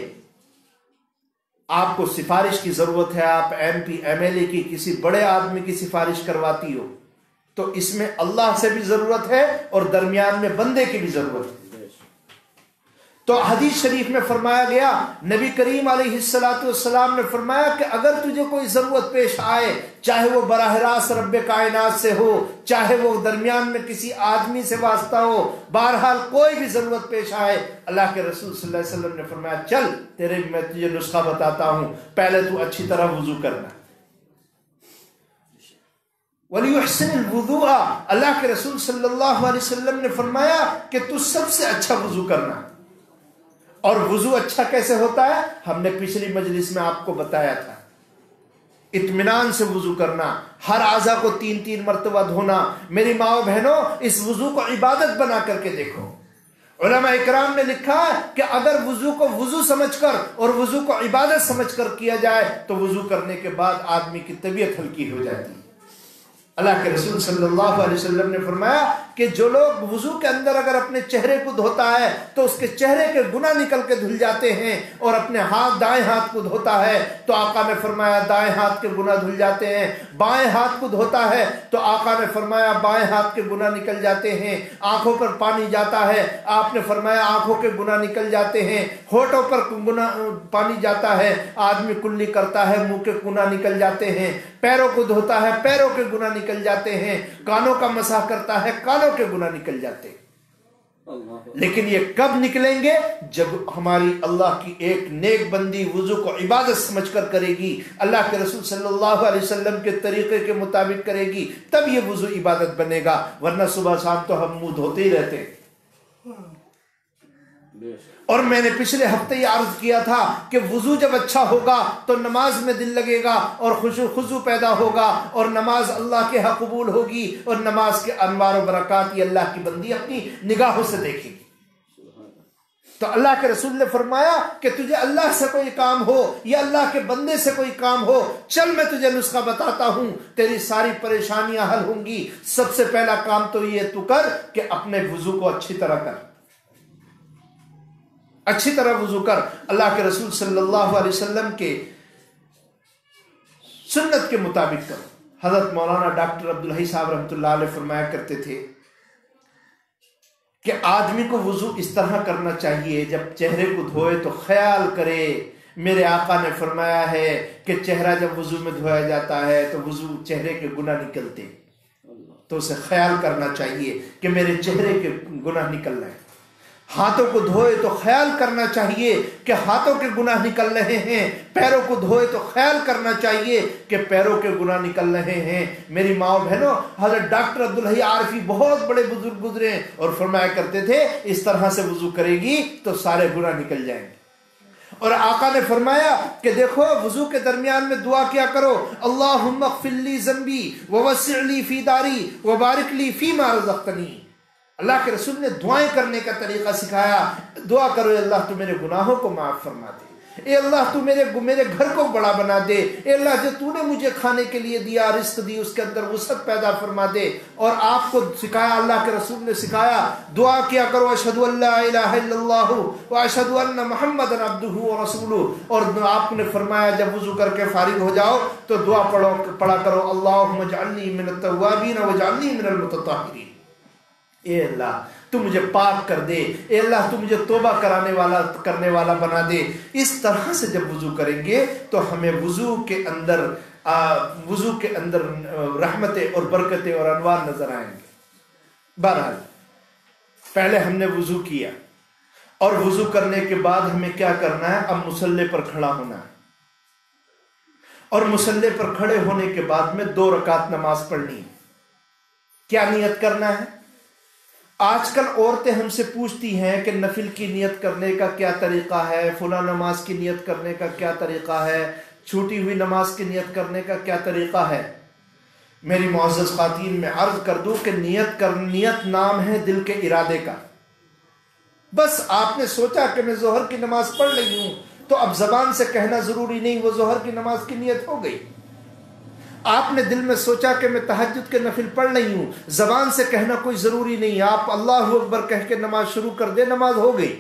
آپ کو سفارش کی ضرورت ہے، آپ M P M L A کی کسی بڑے آدمی کی سفارش کرواتی ہو، تو اس میں اللہ سے بھی ضرورت ہے اور درمیان میں بندے کی بھی ضرورت ہے۔ تو حدیث شریف میں فرمایا گیا، نبی کریم علیہ الصلوۃ والسلام نے فرمایا کہ اگر تجھے کوئی ضرورت پیش آئے، چاہے وہ براہ راست رب کائنات سے ہو، چاہے وہ درمیان میں کسی آدمی سے واسطہ ہو، بہرحال کوئی بھی ضرورت پیش آئے، اللہ کے رسول صلی اللہ علیہ وسلم نے فرمایا چل تیرے میں تجھے نسخہ بتاتا ہوں، پہلے تو اچھی طرح وضو کرنا۔ وَلْيُحْسِنِ الْوُضُوءَ، اللہ کے رسول صلی اللہ علیہ وسلم نے فرمایا کہ تو سب سے اچھا وضو کرنا. اور وضو اچھا کیسے ہوتا ہے؟ ہم نے پچھلی مجلس میں آپ کو بتایا تھا. اطمینان سے وضو کرنا، ہر اعضا کو تین تین مرتبہ دھونا. میری ماں بہنوں، اس وضو کو عبادت بنا کر کے دیکھو. علماء اکرام نے لکھا ہے کہ اگر وضو کو وضو سمجھ کر اور وضو کو عبادت سمجھ کر کیا جائے تو وضو کرنے کے بعد آدمی کی طبیعت ہلکی ہو جاتی ہے. اللہ کے رسول صلی اللہ علیہ وسلم نے فرمایا کہ جو لوگ وضو کے اندر اگر اپنے چہرے کو دھوتا ہے تو اس کے چہرے کے گناہ نکل کے دھل جاتے ہیں، اور اپنے ہاتھ دائیں ہاتھ کو دھوتا ہے تو آقا نے فرمایا دائیں ہاتھ کے گناہ دھل جاتے ہیں. بائیں ہاتھ کو دھوتا ہے تو آقا نے فرمایا بائیں ہاتھ کے گناہ نکل جاتے ہیں. آنکھوں پر پانی جاتا ہے، آپ نے فرمایا آنکھوں کے گناہ نکل جاتے ہیں. ہونٹوں پر گناہ پانی جاتا ہے، آدمی کلی کرتا ہے، منہ کے گناہ نکل جاتے ہیں. پیروں کو دھوتا ہے، پیروں کے گناہ نکل جاتے ہیں. کانوں کا مسح کرتا ہے، کانوں کے گناہ نکل جاتے ہیں. لیکن یہ کب نکلیں گے؟ جب ہماری اللہ کی ایک نیک بندی وضو کو عبادت سمجھ کر کرے گی، اللہ کے رسول صلی اللہ علیہ وسلم کے طریقے کے مطابق کرے گی، تب یہ وضو عبادت بنے گا. ورنہ صبح شام تو ہم منہ دھوتے ہی رہتے ہیں. اور میں نے پچھلے ہفتے یہ عرض کیا تھا کہ وضو جب اچھا ہوگا تو نماز میں دل لگے گا اور خشوع خضوع پیدا ہوگا، اور نماز اللہ کے ہاں قبول ہوگی، اور نماز کے انوار و برکات یہ اللہ کی بندی اپنی نگاہوں سے دیکھے گی. تو اللہ کے رسول نے فرمایا کہ تجھے اللہ سے کوئی کام ہو یا اللہ کے بندے سے کوئی کام ہو، چل میں تجھے نسخہ بتاتا ہوں، تیری ساری پریشانیاں حل ہوں گی. سب سے پہلا کام تو یہ تو کر کہ اپنے وضو کو اچھی طرح کر، اچھی طرح وضو کر. اللہ کے رسول صلی اللہ علیہ وسلم کے سنت کے مطابق کرو. حضرت مولانا ڈاکٹر عبدالحی صاحب رحمۃ اللہ علیہ فرمایا کرتے تھے کہ آدمی کو وضو اس طرح کرنا چاہیے جب چہرے کو دھوئے تو خیال کرے. میرے آقا نے فرمایا ہے کہ چہرہ جب وضو میں دھویا جاتا ہے تو وضو چہرے کے گناہ نکلتے، تو اسے خیال کرنا چاہیے کہ میرے چہرے کے گناہ نکل رہے ہیں. ہاتھوں کو دھوئے تو خیال کرنا چاہیے کہ ہاتھوں کے گناہ نکل رہے ہیں. پیروں کو دھوئے تو خیال کرنا چاہیے کہ پیروں کے گناہ نکل رہے ہیں. میری ماں بہنوں، حضرت ڈاکٹر عبدالحی عارفی بہت بڑے بزرگ گزرے اور فرمایا کرتے تھے اس طرح سے وضو کرے گی تو سارے گناہ نکل جائیں گے. اور آقا نے فرمایا کہ دیکھو وضو کے درمیان میں دعا کیا کرو، اللہم اغفر لی ذنبی ووسع لی فی داری وبارک لی فیما رزقتنی. اللہ کے رسول نے دعائیں کرنے کا طریقہ سکھایا. دعا کرو، اے اللہ تو میرے گناہوں کو معاف فرما دے، اے اللہ تو میرے میرے گھر کو بڑا بنا دے، اے اللہ جو تو نے مجھے کھانے کے لیے دیا، رزق دی، اس کے اندر وسعت پیدا فرما دے. اور آپ کو سکھایا، اللہ کے رسول نے سکھایا دعا کیا کرو اشہد ان لا الہ الا اللہ واشہد ان محمدا عبدہ ورسولہ. اور آپ نے فرمایا جب وضو کر کے فارغ ہو جاؤ تو دعا پڑھو پڑھا کرو، اللہم اجعلنی من التوابین واجعلنی من المتطہرین. اے اللہ تو مجھے پاک کر دے، اے اللہ تو مجھے توبہ کرانے والا کرنے والا بنا دے. اس طرح سے جب وضو کریں گے تو ہمیں وضو کے اندر وضو کے اندر رحمتیں اور برکتیں اور انوار نظر آئیں گے. بہرحال پہلے ہم نے وضو کیا، اور وضو کرنے کے بعد ہمیں کیا کرنا ہے؟ اب مصلی پر کھڑا ہونا ہے، اور مصلی پر کھڑے ہونے کے بعد میں دو رکعت نماز پڑھنی ہے. کیا نیت کرنا ہے؟ آج کل عورتیں ہم سے پوچھتی ہیں کہ نفل کی نیت کرنے کا کیا طریقہ ہے، فلاں نماز کی نیت کرنے کا کیا طریقہ ہے، چھوٹی ہوئی نماز کی نیت کرنے کا کیا طریقہ ہے. میری معزز خواتین میں عرض کر دوں کہ نیت کر نیت نام ہے دل کے ارادے کا. بس آپ نے سوچا کہ میں ظہر کی نماز پڑھ رہی ہوں تو اب زبان سے کہنا ضروری نہیں وہ ظہر کی نماز کی نیت ہو گئی. آپ نے دل میں سوچا کہ میں تہجد کے نفل پڑھ رہی ہوں، زبان سے کہنا کوئی ضروری نہیں، آپ اللہ اکبر کہہ کے نماز شروع کر دے، نماز ہو گئی.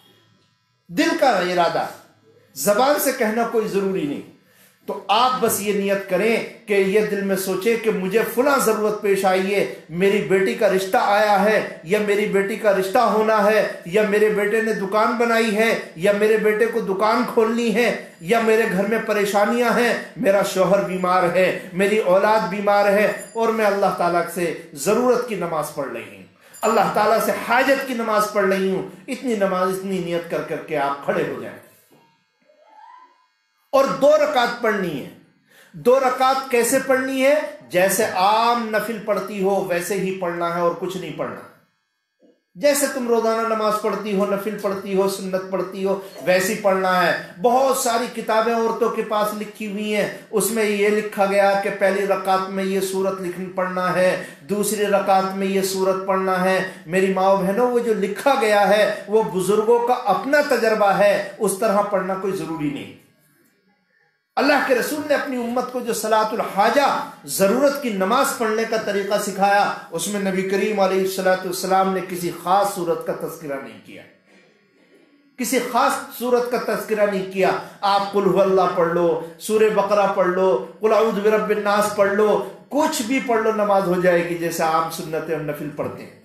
دل کا ارادہ، زبان سے کہنا کوئی ضروری نہیں. تو آپ بس یہ نیت کریں کہ یہ دل میں سوچیں کہ مجھے فلاں ضرورت پیش آئی ہے، میری بیٹی کا رشتہ آیا ہے، یا میری بیٹی کا رشتہ ہونا ہے، یا میرے بیٹے نے دکان بنائی ہے، یا میرے بیٹے کو دکان کھولنی ہے، یا میرے گھر میں پریشانیاں ہیں، میرا شوہر بیمار ہے، میری اولاد بیمار ہے، اور میں اللہ تعالیٰ سے ضرورت کی نماز پڑھ رہی ہوں، اللہ تعالیٰ سے حاجت کی نماز پڑھ رہی ہوں. اتنی نماز اتنی نیت کر کر کے آپ کھڑے ہو جائیں، اور دو رکعت پڑھنی ہے. دو رکعت کیسے پڑھنی ہے؟ جیسے عام نفل پڑھتی ہو ویسے ہی پڑھنا ہے اور کچھ نہیں پڑھنا. جیسے تم روزانہ نماز پڑھتی ہو، نفل پڑھتی ہو، سنت پڑھتی ہو، ویسی پڑھنا ہے. بہت ساری کتابیں عورتوں کے پاس لکھی ہوئی ہیں، اس میں یہ لکھا گیا کہ پہلی رکعت میں یہ سورت لکھن پڑھنا ہے، دوسری رکعت میں یہ سورت پڑھنا ہے. میری ماؤں بہنوں، وہ جو لکھا گیا ہے وہ بزرگوں کا اپنا تجربہ ہے، اس طرح پڑھنا کوئی ضروری نہیں. اللہ کے رسول نے اپنی امت کو جو صلاۃ الحاجہ، ضرورت کی نماز پڑھنے کا طریقہ سکھایا، اس میں نبی کریم علیہ الصلوۃ والسلام نے کسی خاص صورت کا تذکرہ نہیں کیا، کسی خاص صورت کا تذکرہ نہیں کیا. آپ قل هو اللہ پڑھ لو، سورہ بقرہ پڑھ لو، قل اعوذ برب الناس پڑھ لو، کچھ بھی پڑھ لو، نماز ہو جائے گی جیسے عام سنتیں اور نفل پڑھتے ہیں.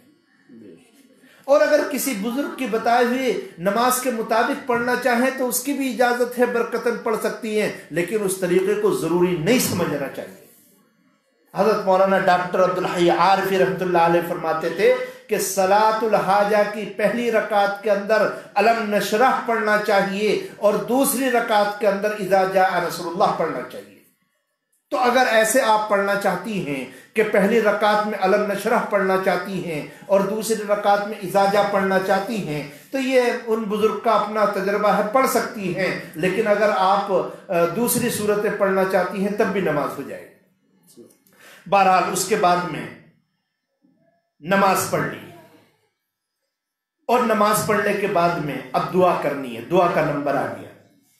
اور اگر کسی بزرگ کی بتائے ہوئے نماز کے مطابق پڑھنا چاہیں تو اس کی بھی اجازت ہے، برکتاً پڑھ سکتی ہیں، لیکن اس طریقے کو ضروری نہیں سمجھنا چاہیے. حضرت مولانا ڈاکٹر عبدالحی عارفی رحمۃ اللہ علیہ فرماتے تھے کہ صلاۃ الحاجہ کی پہلی رکعت کے اندر الم نشرح پڑھنا چاہیے اور دوسری رکعت کے اندر اذا جاء نصر اللہ پڑھنا چاہیے. تو اگر ایسے آپ پڑھنا چاہتی ہیں کہ پہلی رکعت میں الم نشرح پڑھنا چاہتی ہیں اور دوسری رکعت میں اذا جاء پڑھنا چاہتی ہیں تو یہ ان بزرگ کا اپنا تجربہ ہے، پڑھ سکتی ہیں. لیکن اگر آپ دوسری صورتیں پڑھنا چاہتی ہیں تب بھی نماز ہو جائے گی. بہرحال اس کے بعد میں نماز پڑھ لی، اور نماز پڑھنے کے بعد میں اب دعا کرنی ہے. دعا کا نمبر آ گیا.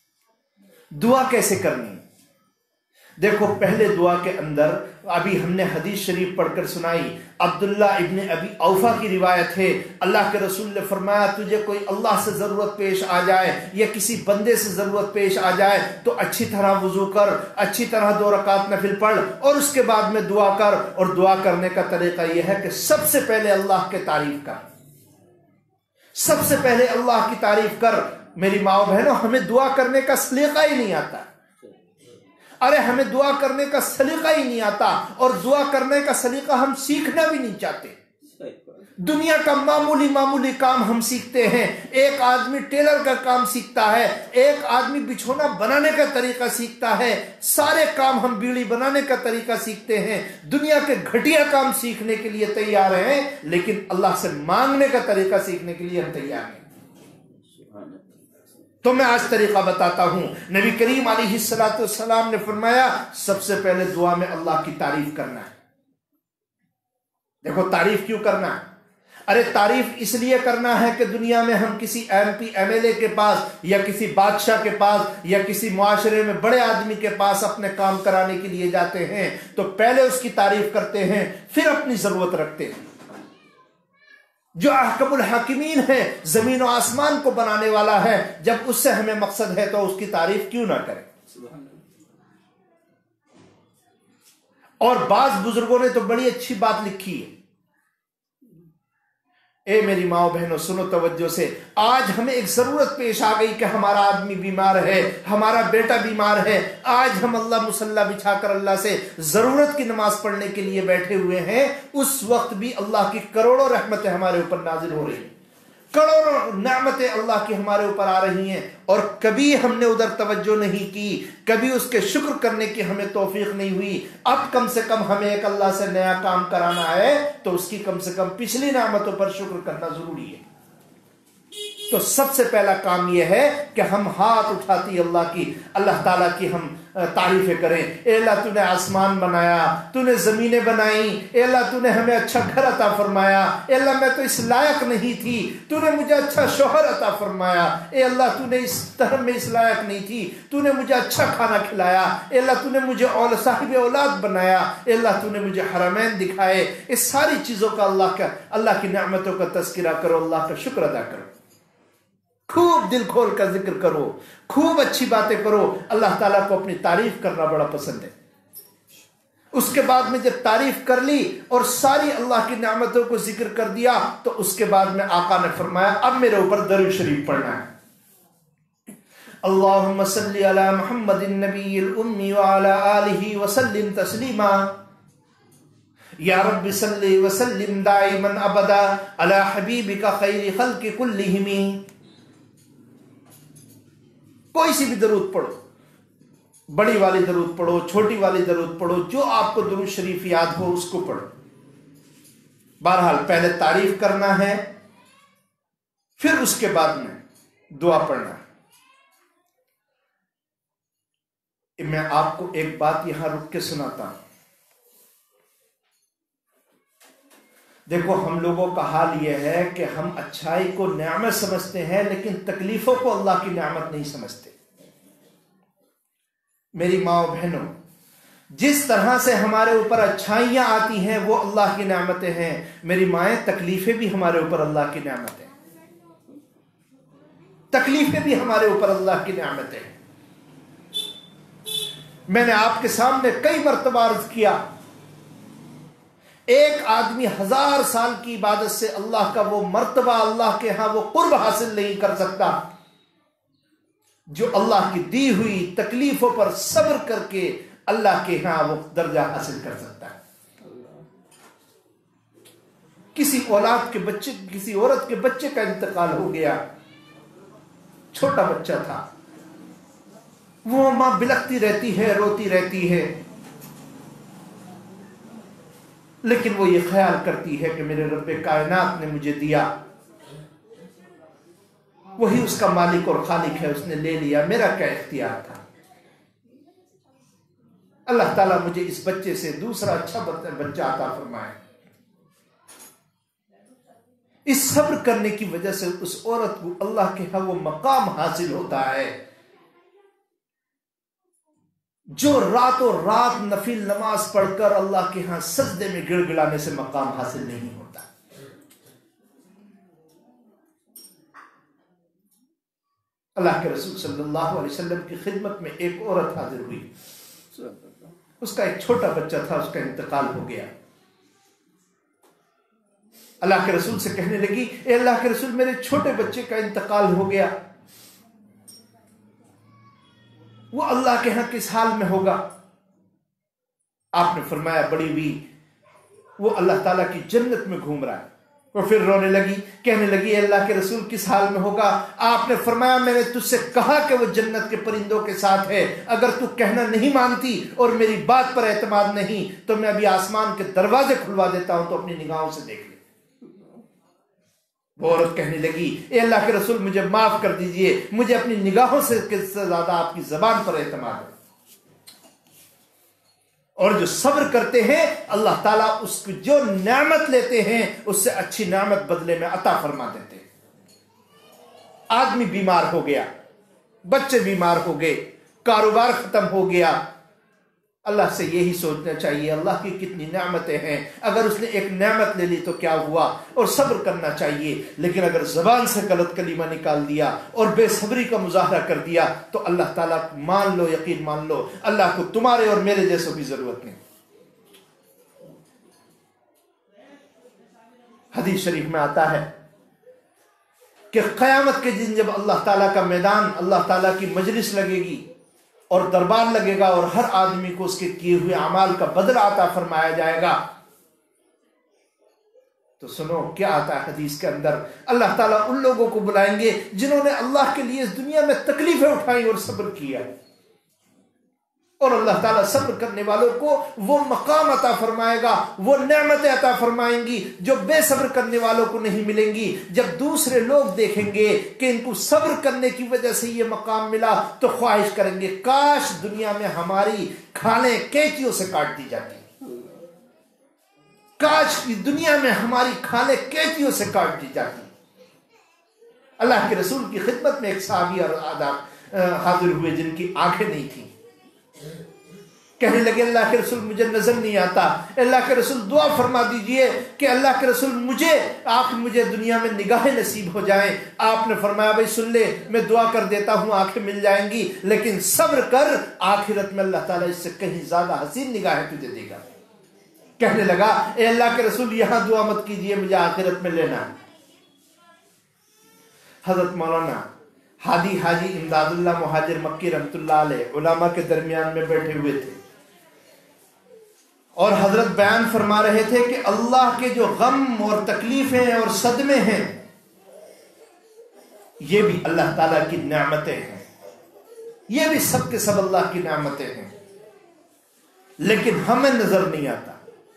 دعا کیسے کرنی ہے؟ دیکھو، پہلے دعا کے اندر ابھی ہم نے حدیث شریف پڑھ کر سنائی، عبداللہ ابن ابی اوفا کی روایت ہے، اللہ کے رسول نے فرمایا تجھے کوئی اللہ سے ضرورت پیش آ جائے یا کسی بندے سے ضرورت پیش آ جائے تو اچھی طرح وضو کر، اچھی طرح دو رکعت نفل پڑھ اور اس کے بعد میں دعا کر. اور دعا کرنے کا طریقہ یہ ہے کہ سب سے پہلے اللہ کے تعریف کر، سب سے پہلے اللہ کی تعریف کر. میری ماؤں بہنوں، ہمیں دعا کرنے کا سلیقہ ہی نہیں آتا. ارے ہمیں دعا کرنے کا سلیقہ ہی نہیں آتا، اور دعا کرنے کا سلیقہ ہم سیکھنا بھی نہیں چاہتے. دنیا کا معمولی معمولی کام ہم سیکھتے ہیں. ایک آدمی ٹیلر کا کام سیکھتا ہے، ایک آدمی بچھونا بنانے کا طریقہ سیکھتا ہے، سارے کام ہم بیڑی بنانے کا طریقہ سیکھتے ہیں. دنیا کے گھٹیا کام سیکھنے کے لیے تیار ہیں، لیکن اللہ سے مانگنے کا طریقہ سیکھنے کے لیے ہم تیار ہیں. تو میں آج طریقہ بتاتا ہوں. نبی کریم علیہ الصلوۃ والسلام نے فرمایا سب سے پہلے دعا میں اللہ کی تعریف کرنا ہے. دیکھو تعریف کیوں کرنا ہے؟ ارے تعریف اس لیے کرنا ہے کہ دنیا میں ہم کسی M P M L A کے پاس یا کسی بادشاہ کے پاس یا کسی معاشرے میں بڑے آدمی کے پاس اپنے کام کرانے کے لیے جاتے ہیں تو پہلے اس کی تعریف کرتے ہیں، پھر اپنی ضرورت رکھتے ہیں. جو احکم الحاکمین ہے، زمین و آسمان کو بنانے والا ہے، جب اس سے ہمیں مقصد ہے تو اس کی تعریف کیوں نہ کریں. اور بعض بزرگوں نے تو بڑی اچھی بات لکھی ہے. اے میری ماں بہنوں سنو توجہ سے. آج ہمیں ایک ضرورت پیش آ گئی کہ ہمارا آدمی بیمار ہے، ہمارا بیٹا بیمار ہے. آج ہم اللہ مصلی بچھا کر اللہ سے ضرورت کی نماز پڑھنے کے لیے بیٹھے ہوئے ہیں. اس وقت بھی اللہ کی کروڑوں رحمتیں ہمارے اوپر نازل ہو رہی ہیں، کروڑوں نعمتیں اللہ کی ہمارے اوپر آ رہی ہیں، اور کبھی ہم نے ادھر توجہ نہیں کی، کبھی اس کے شکر کرنے کی ہمیں توفیق نہیں ہوئی. اب کم سے کم ہمیں ایک اللہ سے نیا کام کرانا ہے تو اس کی کم سے کم پچھلی نعمتوں پر شکر کرنا ضروری ہے. تو سب سے پہلا کام یہ ہے کہ ہم ہاتھ اٹھاتی اللہ کی، اللہ تعالیٰ کی ہم تعریفیں کریں. اے اللہ تو نے آسمان بنایا، تو نے زمینیں بنائی، اے اللہ تو نے ہمیں اچھا گھر عطا فرمایا، اے اللہ میں تو اس لائق نہیں تھی، تو نے مجھے اچھا شوہر عطا فرمایا، اے اللہ تو نے اس طرح میں اس لائق نہیں تھی، تو نے مجھے اچھا کھانا کھلایا، اے اللہ تو نے مجھے اول صاحب اولاد بنایا، اے اللہ تو نے مجھے حرمین دکھائے. اس ساری چیزوں کا اللہ کا اللہ کی نعمتوں کا تذکرہ کرو، اللہ کا شکر ادا کرو، خوب دل کھول کر ذکر کرو، خوب اچھی باتیں کرو. اللہ تعالیٰ کو اپنی تعریف کرنا بڑا پسند ہے. اس کے بعد میں جب تعریف کر لی اور ساری اللہ کی نعمتوں کو ذکر کر دیا تو اس کے بعد میں آقا نے فرمایا اب میرے اوپر درود شریف پڑھنا ہے. اللہم صلی علی محمد النبی الامی وعلی آلہ وسلم تسلیما. یا رب صلی وسلم دائما ابدا علی حبیبک خیر خلق کلہم. کوئی سی بھی درود پڑھو، बड़ी वाली दरूद पढ़ो, छोटी वाली दरूद पढ़ो, जो आपको दुरूद शरीफ याद हो उसको पढ़ो। बहरहाल पहले तारीफ करना है, फिर उसके बाद में दुआ पढ़ना है। मैं आपको एक बात यहां रुक के सुनाता हूं। देखो, हम लोगों का हाल यह है कि हम अच्छाई को नेमत समझते हैं, लेकिन तकलीफों को अल्लाह की नेमत नहीं समझते। मेरी माँ बहनों, जिस तरह से हमारे ऊपर अच्छाइयां आती हैं वो अल्लाह की नेमतें हैं। मेरी माएँ, तकलीफें भी हमारे ऊपर अल्लाह की नेमतें हैं, तकलीफें भी हमारे ऊपर अल्लाह की नेमतें हैं। मैंने आपके सामने कई मर्तबा अर्ज किया, एक आदमी हजार साल की इबादत से अल्लाह का वो मर्तबा, अल्लाह के यहां वो कुर्ब हासिल नहीं कर सकता जो अल्लाह की दी हुई तकलीफों पर सब्र करके अल्लाह के यहां वो दर्जा हासिल कर सकता है। किसी औलाद के बच्चे, किसी औरत के बच्चे का इंतकाल हो गया, छोटा बच्चा था, वो मां बिलखती रहती है, रोती रहती है, लेकिन वो ये ख्याल करती है कि मेरे रब्बे कायनात ने मुझे दिया, वही उसका मालिक और खालिक है, उसने ले लिया, मेरा क्या इख्तियार था। अल्लाह ताला मुझे इस बच्चे से दूसरा अच्छा बच्चा अता फरमाए। इस सब्र करने की वजह से उस औरत को अल्लाह के यहां वो मकाम हासिल होता है जो रातों रात नफिल नमाज पढ़कर अल्लाह के यहां सजदे में गिड़गिड़ाने से मकाम हासिल नहीं होता। अल्लाह के रसूल सल्लल्लाहु अलैहि वसल्लम की खिदमत में एक औरत हाजिर हुई, उसका एक छोटा बच्चा था, उसका इंतकाल हो गया। अल्लाह के रसूल से कहने लगी, ए अल्लाह के रसूल, मेरे छोटे बच्चे का इंतकाल हो गया, वो अल्लाह के यहां किस हाल में होगा? आपने फरमाया, बड़ी भी वो अल्लाह ताला की जन्नत में घूम रहा है। वो फिर रोने लगी, कहने लगी, अल्लाह के रसूल किस हाल में होगा? आपने फरमाया, मैंने तुझसे कहा कि वो जन्नत के परिंदों के साथ है, अगर तू कहना नहीं मानती और मेरी बात पर एतमाद नहीं तो मैं अभी आसमान के दरवाजे खुलवा देता हूं, तो अपनी निगाहों से देख ले। वो औरत कहने लगी, ए अल्लाह के रसूल, मुझे माफ कर दीजिए, मुझे अपनी निगाहों से ज्यादा आपकी जबान पर एतमाद है। और जो सब्र करते हैं अल्लाह ताला उसको जो नेमत लेते हैं उससे अच्छी नेमत बदले में अता फरमा देते हैं। आदमी बीमार हो गया, बच्चे बीमार हो गए, कारोबार खत्म हो गया, अल्लाह से यही सोचना चाहिए, अल्लाह की कितनी नेमतें हैं, अगर उसने एक नेमत ले ली तो क्या हुआ, और सब्र करना चाहिए। लेकिन अगर जबान से गलत कलीमा निकाल दिया और बेसब्री का मुजाहरा कर दिया तो अल्लाह ताला, मान लो, यकीन मान लो, अल्लाह को तुम्हारे और मेरे जैसों की जरूरत नहीं। हदीस शरीफ में आता है कि क़यामत के दिन जब अल्लाह ताला का मैदान, अल्लाह ताला की मजलिस लगेगी और दरबार लगेगा और हर आदमी को उसके किए हुए अमाल का बदला अता फरमाया जाएगा, तो सुनो क्या आता है हदीस के अंदर, अल्लाह ताला उन लोगों को बुलाएंगे जिन्होंने अल्लाह के लिए इस दुनिया में तकलीफें उठाई और सब्र किया, और अल्लाह ताला सब्र करने वालों को वो मकाम अता फरमाएगा, वो नेमतें अता फरमाएंगी जो बेसब्र करने वालों को नहीं मिलेंगी। जब दूसरे लोग देखेंगे कि इनको सब्र करने की वजह से ये मकाम मिला तो ख्वाहिश करेंगे, काश दुनिया में हमारी खालें कैंचियों से काट दी जाती, काश दुनिया में हमारी खालें कैंचियों से काट दी जाती। अल्लाह के रसूल की खिदमत में एक सहाबी और आदाब हाजिर हुए जिनकी आंखें नहीं थी, कहने लगे, अल्लाह के रसूल मुझे नजर नहीं आता, अल्लाह के रसूल दुआ फरमा दीजिए कि अल्लाह के रसूल मुझे आप मुझे दुनिया में निगाहें नसीब हो जाएं। आपने फरमाया, भाई सुन ले, मैं दुआ कर देता हूं, आंखें मिल जाएंगी, लेकिन सब्र कर, आखिरत में अल्लाह ताला इससे कहीं ज्यादा हसीन निगाहें तुझे देगा। कहने लगा, ए अल्लाह के रसूल यहां दुआ मत कीजिए, मुझे आखिरत में लेना। हजरत मौलाना हादी हाजी इमदादुल्लाह मुहाजिर मक्की रहमतुल्लाह अलैह उलमा के दरमियान में बैठे हुए थे और हजरत बयान फरमा रहे थे कि अल्लाह के जो गम और तकलीफें और सदमे हैं ये भी अल्लाह ताला की नेमतें हैं। یہ بھی سب کے سب اللہ کی نعمتیں ہیں، لیکن ہمیں نظر نہیں آتا۔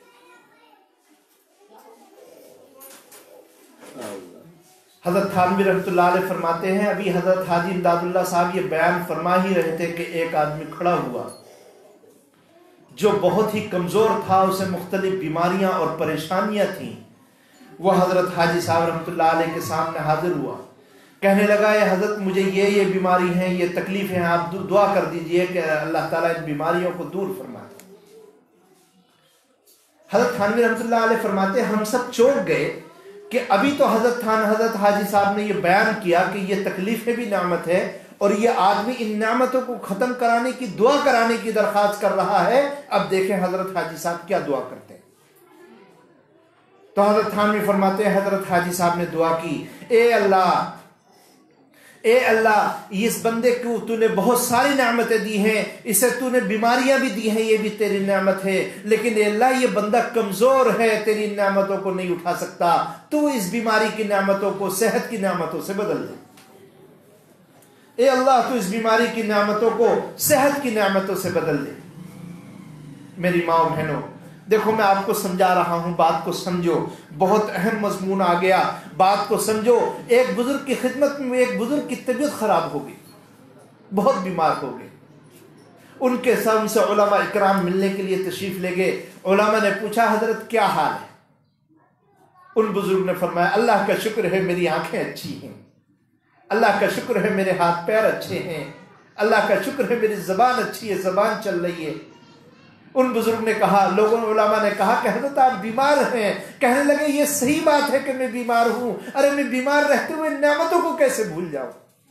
حضرت تھانوی رحمۃ اللہ علیہ فرماتے ہیں، ابھی حضرت حاجی امداد اللہ صاحب یہ بیان فرما ہی رہے تھے کہ ایک آدمی کھڑا ہوا جو بہت ہی کمزور تھا، اسے مختلف بیماریاں اور پریشانیاں تھیں۔ وہ حضرت حاجی صاحب رحمۃ اللہ علیہ کے سامنے حاضر ہوا، کہنے لگا اے حضرت مجھے یہ یہ بیماری ہیں، یہ تکلیفیں ہیں، آپ دعا کر دیجئے کہ اللہ تعالیٰ ان بیماریوں کو دور فرمائے۔ حضرت تھانوی رحمۃ اللہ علیہ فرماتے ہیں ہم سب چونک گئے کہ ابھی تو حضرت تھان حضرت حاجی صاحب نے یہ بیان کیا کہ یہ تکلیفیں بھی نعمت ہے، اور یہ آدمی ان نعمتوں کو ختم کرانے کی دعا کرانے کی درخواست کر رہا ہے۔ اب دیکھیں حضرت حاجی صاحب کیا دعا کرتے ہیں۔ تو حضرت تھانوی فرماتے ہیں حضرت حاجی صاحب نے دعا کی، اے اللہ اے اللہ اس بندے کو تو نے بہت ساری نعمتیں دی ہیں، اسے تو نے بیماریاں بھی دی ہیں، یہ بھی تیری نعمت ہے، لیکن اے اللہ یہ بندہ کمزور ہے، تیری نعمتوں کو نہیں اٹھا سکتا، تو اس بیماری کی نعمتوں کو صحت کی نعمتوں سے بدل دے۔ اے اللہ تو اس بیماری کی نعمتوں کو صحت کی نعمتوں سے بدل دے۔ میری ماں و بہنوں، دیکھو میں آپ کو سمجھا رہا ہوں، بات کو سمجھو، بہت اہم مضمون آ گیا، بات کو سمجھو۔ ایک بزرگ کی خدمت میں ایک بزرگ کی طبیعت خراب ہو گئی، بہت بیمار ہو گئے، ان کے سامنے سے علماء اکرام ملنے کے لیے تشریف لے گئے۔ علماء نے پوچھا حضرت کیا حال ہے؟ ان بزرگ نے فرمایا اللہ کا شکر ہے میری آنکھیں اچھی ہیں، اللہ کا شکر ہے میرے ہاتھ پیر اچھے ہیں، اللہ کا شکر ہے میری زبان اچھی ہے، زبان چل رہی ہے۔ ان بزرگ نے کہا، لوگوں علماء نے کہا کہ حضرت آپ بیمار ہیں۔ کہنے لگے یہ صحیح بات ہے کہ میں بیمار ہوں، ارے میں بیمار رہتے ہوئے نعمتوں کو کیسے بھول جاؤں؟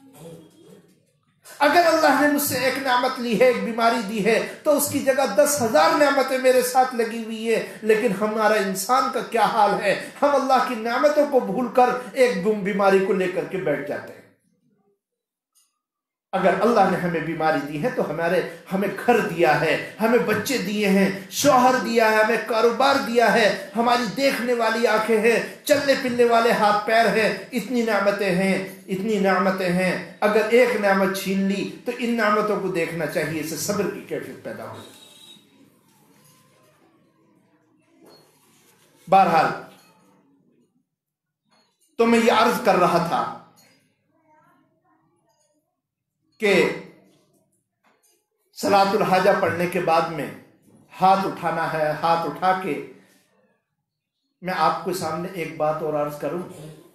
اگر اللہ نے مجھ سے ایک نعمت لی ہے، ایک بیماری دی ہے، تو اس کی جگہ دس ہزار نعمتیں میرے ساتھ لگی ہوئی ہے، لیکن ہمارا انسان کا کیا حال ہے؟ ہم اللہ کی نعمتوں کو بھول کر ایک بیماری کو لے کر کے بیٹھ جاتے ہیں۔ اگر اللہ نے ہمیں بیماری دی ہے تو ہمارے ہمیں گھر دیا ہے، ہمیں بچے دیے ہیں، شوہر دیا ہے، ہمیں کاروبار دیا ہے، ہماری دیکھنے والی آنکھیں ہیں، چلنے پھرنے والے ہاتھ پیر ہیں، اتنی نعمتیں ہیں، اتنی نعمتیں ہیں۔ اگر ایک نعمت چھین لی تو ان نعمتوں کو دیکھنا چاہیے، اس سے صبر کی کیفیت پیدا ہو۔ بہرحال تو میں یہ عرض کر رہا تھا کہ صلاۃ الحاجہ پڑھنے کے بعد میں ہاتھ اٹھانا ہے، ہاتھ اٹھا کے میں آپ کے سامنے ایک بات اور عرض کروں۔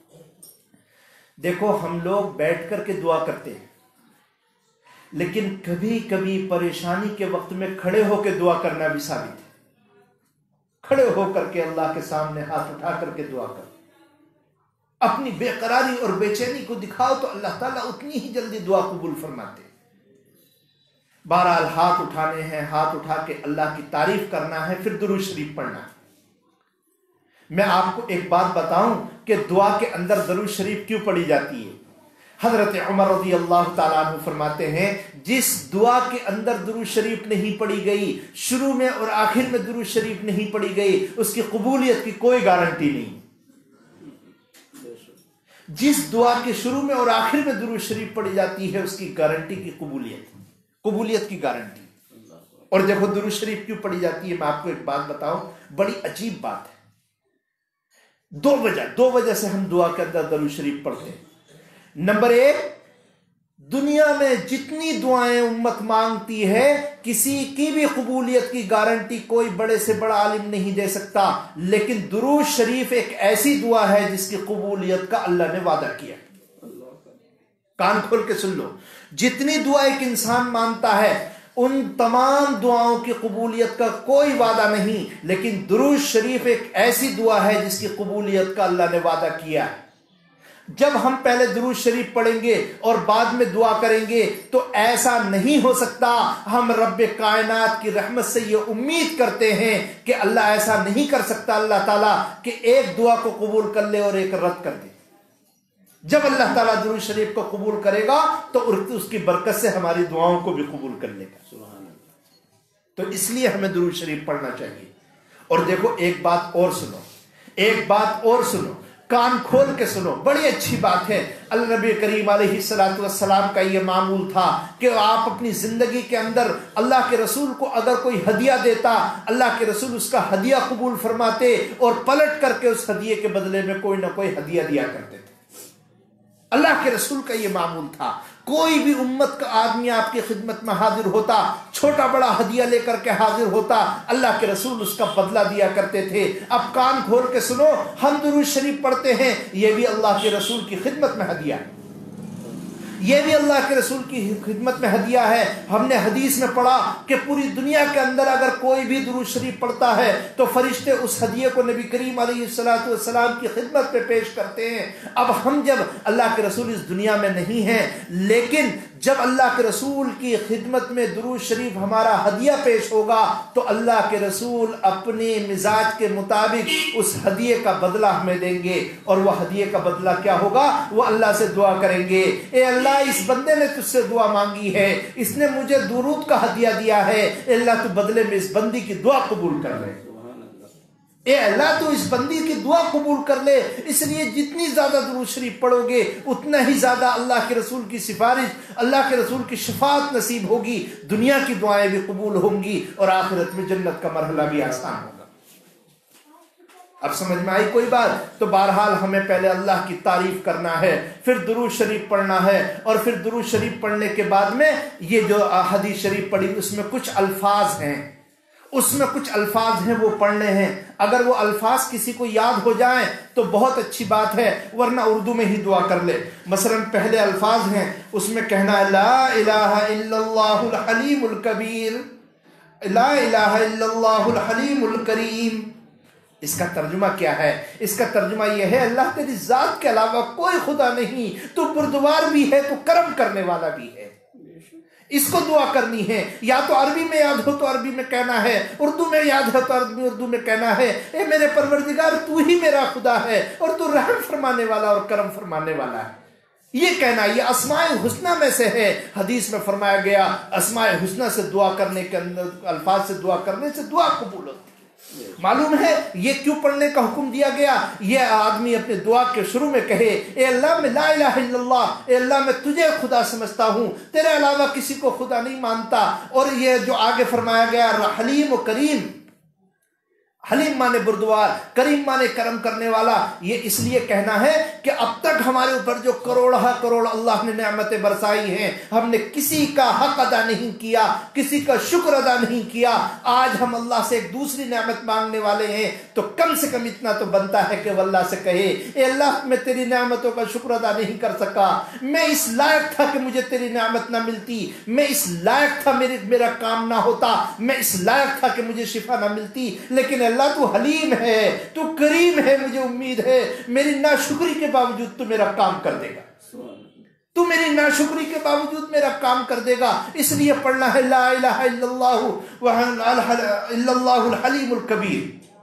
دیکھو ہم لوگ بیٹھ کر کے دعا کرتے ہیں، لیکن کبھی کبھی پریشانی کے وقت میں کھڑے ہو کے دعا کرنا بھی ثابت ہے۔ کھڑے ہو کر کے اللہ کے سامنے ہاتھ اٹھا کر کے دعا کر، اپنی بے قراری اور بے چینی کو دکھاؤ تو اللہ تعالیٰ اتنی ہی جلدی دعا قبول فرماتے۔ بہرحال ہاتھ اٹھانے ہیں، ہاتھ اٹھا کے اللہ کی تعریف کرنا ہے، پھر درود شریف پڑھنا ہے۔ میں آپ کو ایک بات بتاؤں کہ دعا کے اندر درود شریف کیوں پڑھی جاتی ہے؟ حضرت عمر رضی اللہ تعالیٰ عنہ فرماتے ہیں جس دعا کے اندر درود شریف نہیں پڑھی گئی، شروع میں اور آخر میں درود شریف نہیں پڑھی گئی، اس کی قبولیت کی کوئی گارنٹی نہیں۔ جس دعا کے شروع میں اور آخر میں درود شریف پڑھی جاتی ہے اس کی گارنٹی کی قبولیت قبولیت کی گارنٹی۔ اور دیکھو درود شریف کیوں پڑھی جاتی ہے، میں آپ کو ایک بات بتاؤں، بڑی عجیب بات ہے۔ دو وجہ دو وجہ سے ہم دعا کے اندر درود شریف پڑھتے ہیں۔ نمبر ایک، دنیا میں جتنی دعائیں امت مانگتی ہے کسی کی بھی قبولیت کی گارنٹی کوئی بڑے سے بڑا عالم نہیں دے سکتا، لیکن درود شریف ایک ایسی دعا ہے جس کی قبولیت کا اللہ نے وعدہ کیا۔ کان کھول کے سن لو، جتنی دعا ایک انسان مانگتا ہے ان تمام دعاؤں کی قبولیت کا کوئی وعدہ نہیں، لیکن درود شریف ایک ایسی دعا ہے جس کی قبولیت کا اللہ نے وعدہ کیا ہے۔ جب ہم پہلے درود شریف پڑھیں گے اور بعد میں دعا کریں گے تو ایسا نہیں ہو سکتا۔ ہم رب کائنات کی رحمت سے یہ امید کرتے ہیں کہ اللہ ایسا نہیں کر سکتا اللہ تعالیٰ کہ ایک دعا کو قبول کر لے اور ایک رد کر دے۔ جب اللہ تعالیٰ درود شریف کو قبول کرے گا تو اس کی برکت سے ہماری دعاؤں کو بھی قبول کر لے گا۔ تو اس لیے ہمیں درود شریف پڑھنا چاہیے۔ اور دیکھو ایک بات اور سنو، ایک بات اور سنو، کان کھول کے سنو، بڑی اچھی بات ہے۔ اللہ نبی کریم علیہ الصلوۃ والسلام کا یہ معمول تھا کہ آپ اپنی زندگی کے اندر اللہ کے رسول کو اگر کوئی ہدیہ دیتا، اللہ کے رسول اس کا ہدیہ قبول فرماتے اور پلٹ کر کے اس ہدیے کے بدلے میں کوئی نہ کوئی ہدیہ دیا کرتے تھے۔ اللہ کے رسول کا یہ معمول تھا، کوئی بھی امت کا آدمی آپ کی خدمت میں حاضر ہوتا، چھوٹا بڑا ہدیہ لے کر کے حاضر ہوتا، اللہ کے رسول اس کا بدلہ دیا کرتے تھے۔ اب کان کھول کے سنو، ہم درود شریف پڑھتے ہیں، یہ بھی اللہ کے رسول کی خدمت میں ہدیہ ہے، یہ بھی اللہ کے رسول کی خدمت میں ہدیہ ہے۔ ہم نے حدیث میں پڑھا کہ پوری دنیا کے اندر اگر کوئی بھی درود شریف پڑھتا ہے تو فرشتے اس ہدیے کو نبی کریم علیہ الصلوۃ والسلام کی خدمت میں پیش کرتے ہیں۔ اب ہم جب اللہ کے رسول اس دنیا میں نہیں ہیں، لیکن جب اللہ کے رسول کی خدمت میں درود شریف ہمارا ہدیہ پیش ہوگا تو اللہ کے رسول اپنے مزاج کے مطابق اس ہدیے کا بدلہ ہمیں دیں گے، اور وہ ہدیے کا بدلہ کیا ہوگا؟ وہ اللہ سے دعا کریں گے، اے اللہ اس بندے نے تجھ سے دعا مانگی ہے، اس نے مجھے درود کا ہدیہ دیا ہے، اے اللہ تو بدلے میں اس بندی کی دعا قبول کر لے، اے اللہ تو اس بندی کی دعا قبول کر لے۔ اس لیے جتنی زیادہ درود شریف پڑھو گے اتنا ہی زیادہ اللہ کے رسول کی سفارش، اللہ کے رسول کی شفاعت نصیب ہوگی، دنیا کی دعائیں بھی قبول ہوں گی اور آخرت میں جنت کا مرحلہ بھی آسان ہوگا۔ اب سمجھ میں آئی کوئی بات؟ تو بہرحال ہمیں پہلے اللہ کی تعریف کرنا ہے، پھر درود شریف پڑھنا ہے، اور پھر درود شریف پڑھنے کے بعد میں یہ جو حدیث شریف پڑھی اس میں کچھ الفاظ ہیں، اس میں کچھ الفاظ ہیں وہ پڑھنے ہیں۔ اگر وہ الفاظ کسی کو یاد ہو جائیں تو بہت اچھی بات ہے، ورنہ اردو میں ہی دعا کر لے۔ مثلا پہلے الفاظ ہیں، اس میں کہنا ہے لا الہ الا اللہ الحلیم الکبیر، لا الہ الا اللہ الحلیم الکریم۔ اس کا ترجمہ کیا ہے؟ اس کا ترجمہ یہ ہے اللہ تیری ذات کے علاوہ کوئی خدا نہیں، تو بردبار بھی ہے، تو کرم کرنے والا بھی ہے۔ اس کو دعا کرنی ہے، یا تو عربی میں یاد ہو تو عربی میں کہنا ہے، اردو میں یاد ہو تو عربی اردو میں کہنا ہے، اے میرے پروردگار تو ہی میرا خدا ہے اور تو رحم فرمانے والا اور کرم فرمانے والا ہے۔ یہ کہنا یہ اسماء الحسنہ میں سے ہے۔ حدیث میں فرمایا گیا اسماء الحسنہ سے دعا کرنے کے اندر، الفاظ سے دعا کرنے سے دعا قبول ہوتی ہے۔ معلوم ہے یہ کیوں پڑھنے کا حکم دیا گیا؟ یہ آدمی اپنے دعا کے شروع میں کہے اے اللہ میں لا الہ الا اللہ، اے اللہ میں تجھے خدا سمجھتا ہوں، تیرے علاوہ کسی کو خدا نہیں مانتا۔ اور یہ جو آگے فرمایا گیا حلیم و کریم، حلیم مانے بردوار، کریم مانے کرم کرنے والا، یہ اس لیے کہنا ہے کہ اب تک ہمارے اوپر جو کروڑہ کروڑ اللہ نے نعمتیں برسائی ہیں، ہم نے کسی کا حق ادا نہیں کیا، کسی کا شکر ادا نہیں کیا۔ آج ہم اللہ سے ایک دوسری نعمت مانگنے والے ہیں تو کم سے کم اتنا تو بنتا ہے کہ وہ اللہ سے کہے اے اللہ میں تیری نعمتوں کا شکر ادا نہیں کر سکا، میں اس لائق تھا کہ مجھے تیری نعمت نہ ملتی، میں اس لائق تھا میرے میرا کام نہ ہوتا، میں اس لائق تھا کہ مجھے شفا نہ ملتی، لیکن اللہ تو حلیم ہے، تو کریم ہے، مجھے امید ہے میری ناشکری کے باوجود تو میرا کام کر دے گا، تو میری ناشکری کے باوجود میرا کام کر دے گا۔ اس لیے پڑھنا ہے لا الہ الا اللہ الا اللہ الحلیم الکبیر،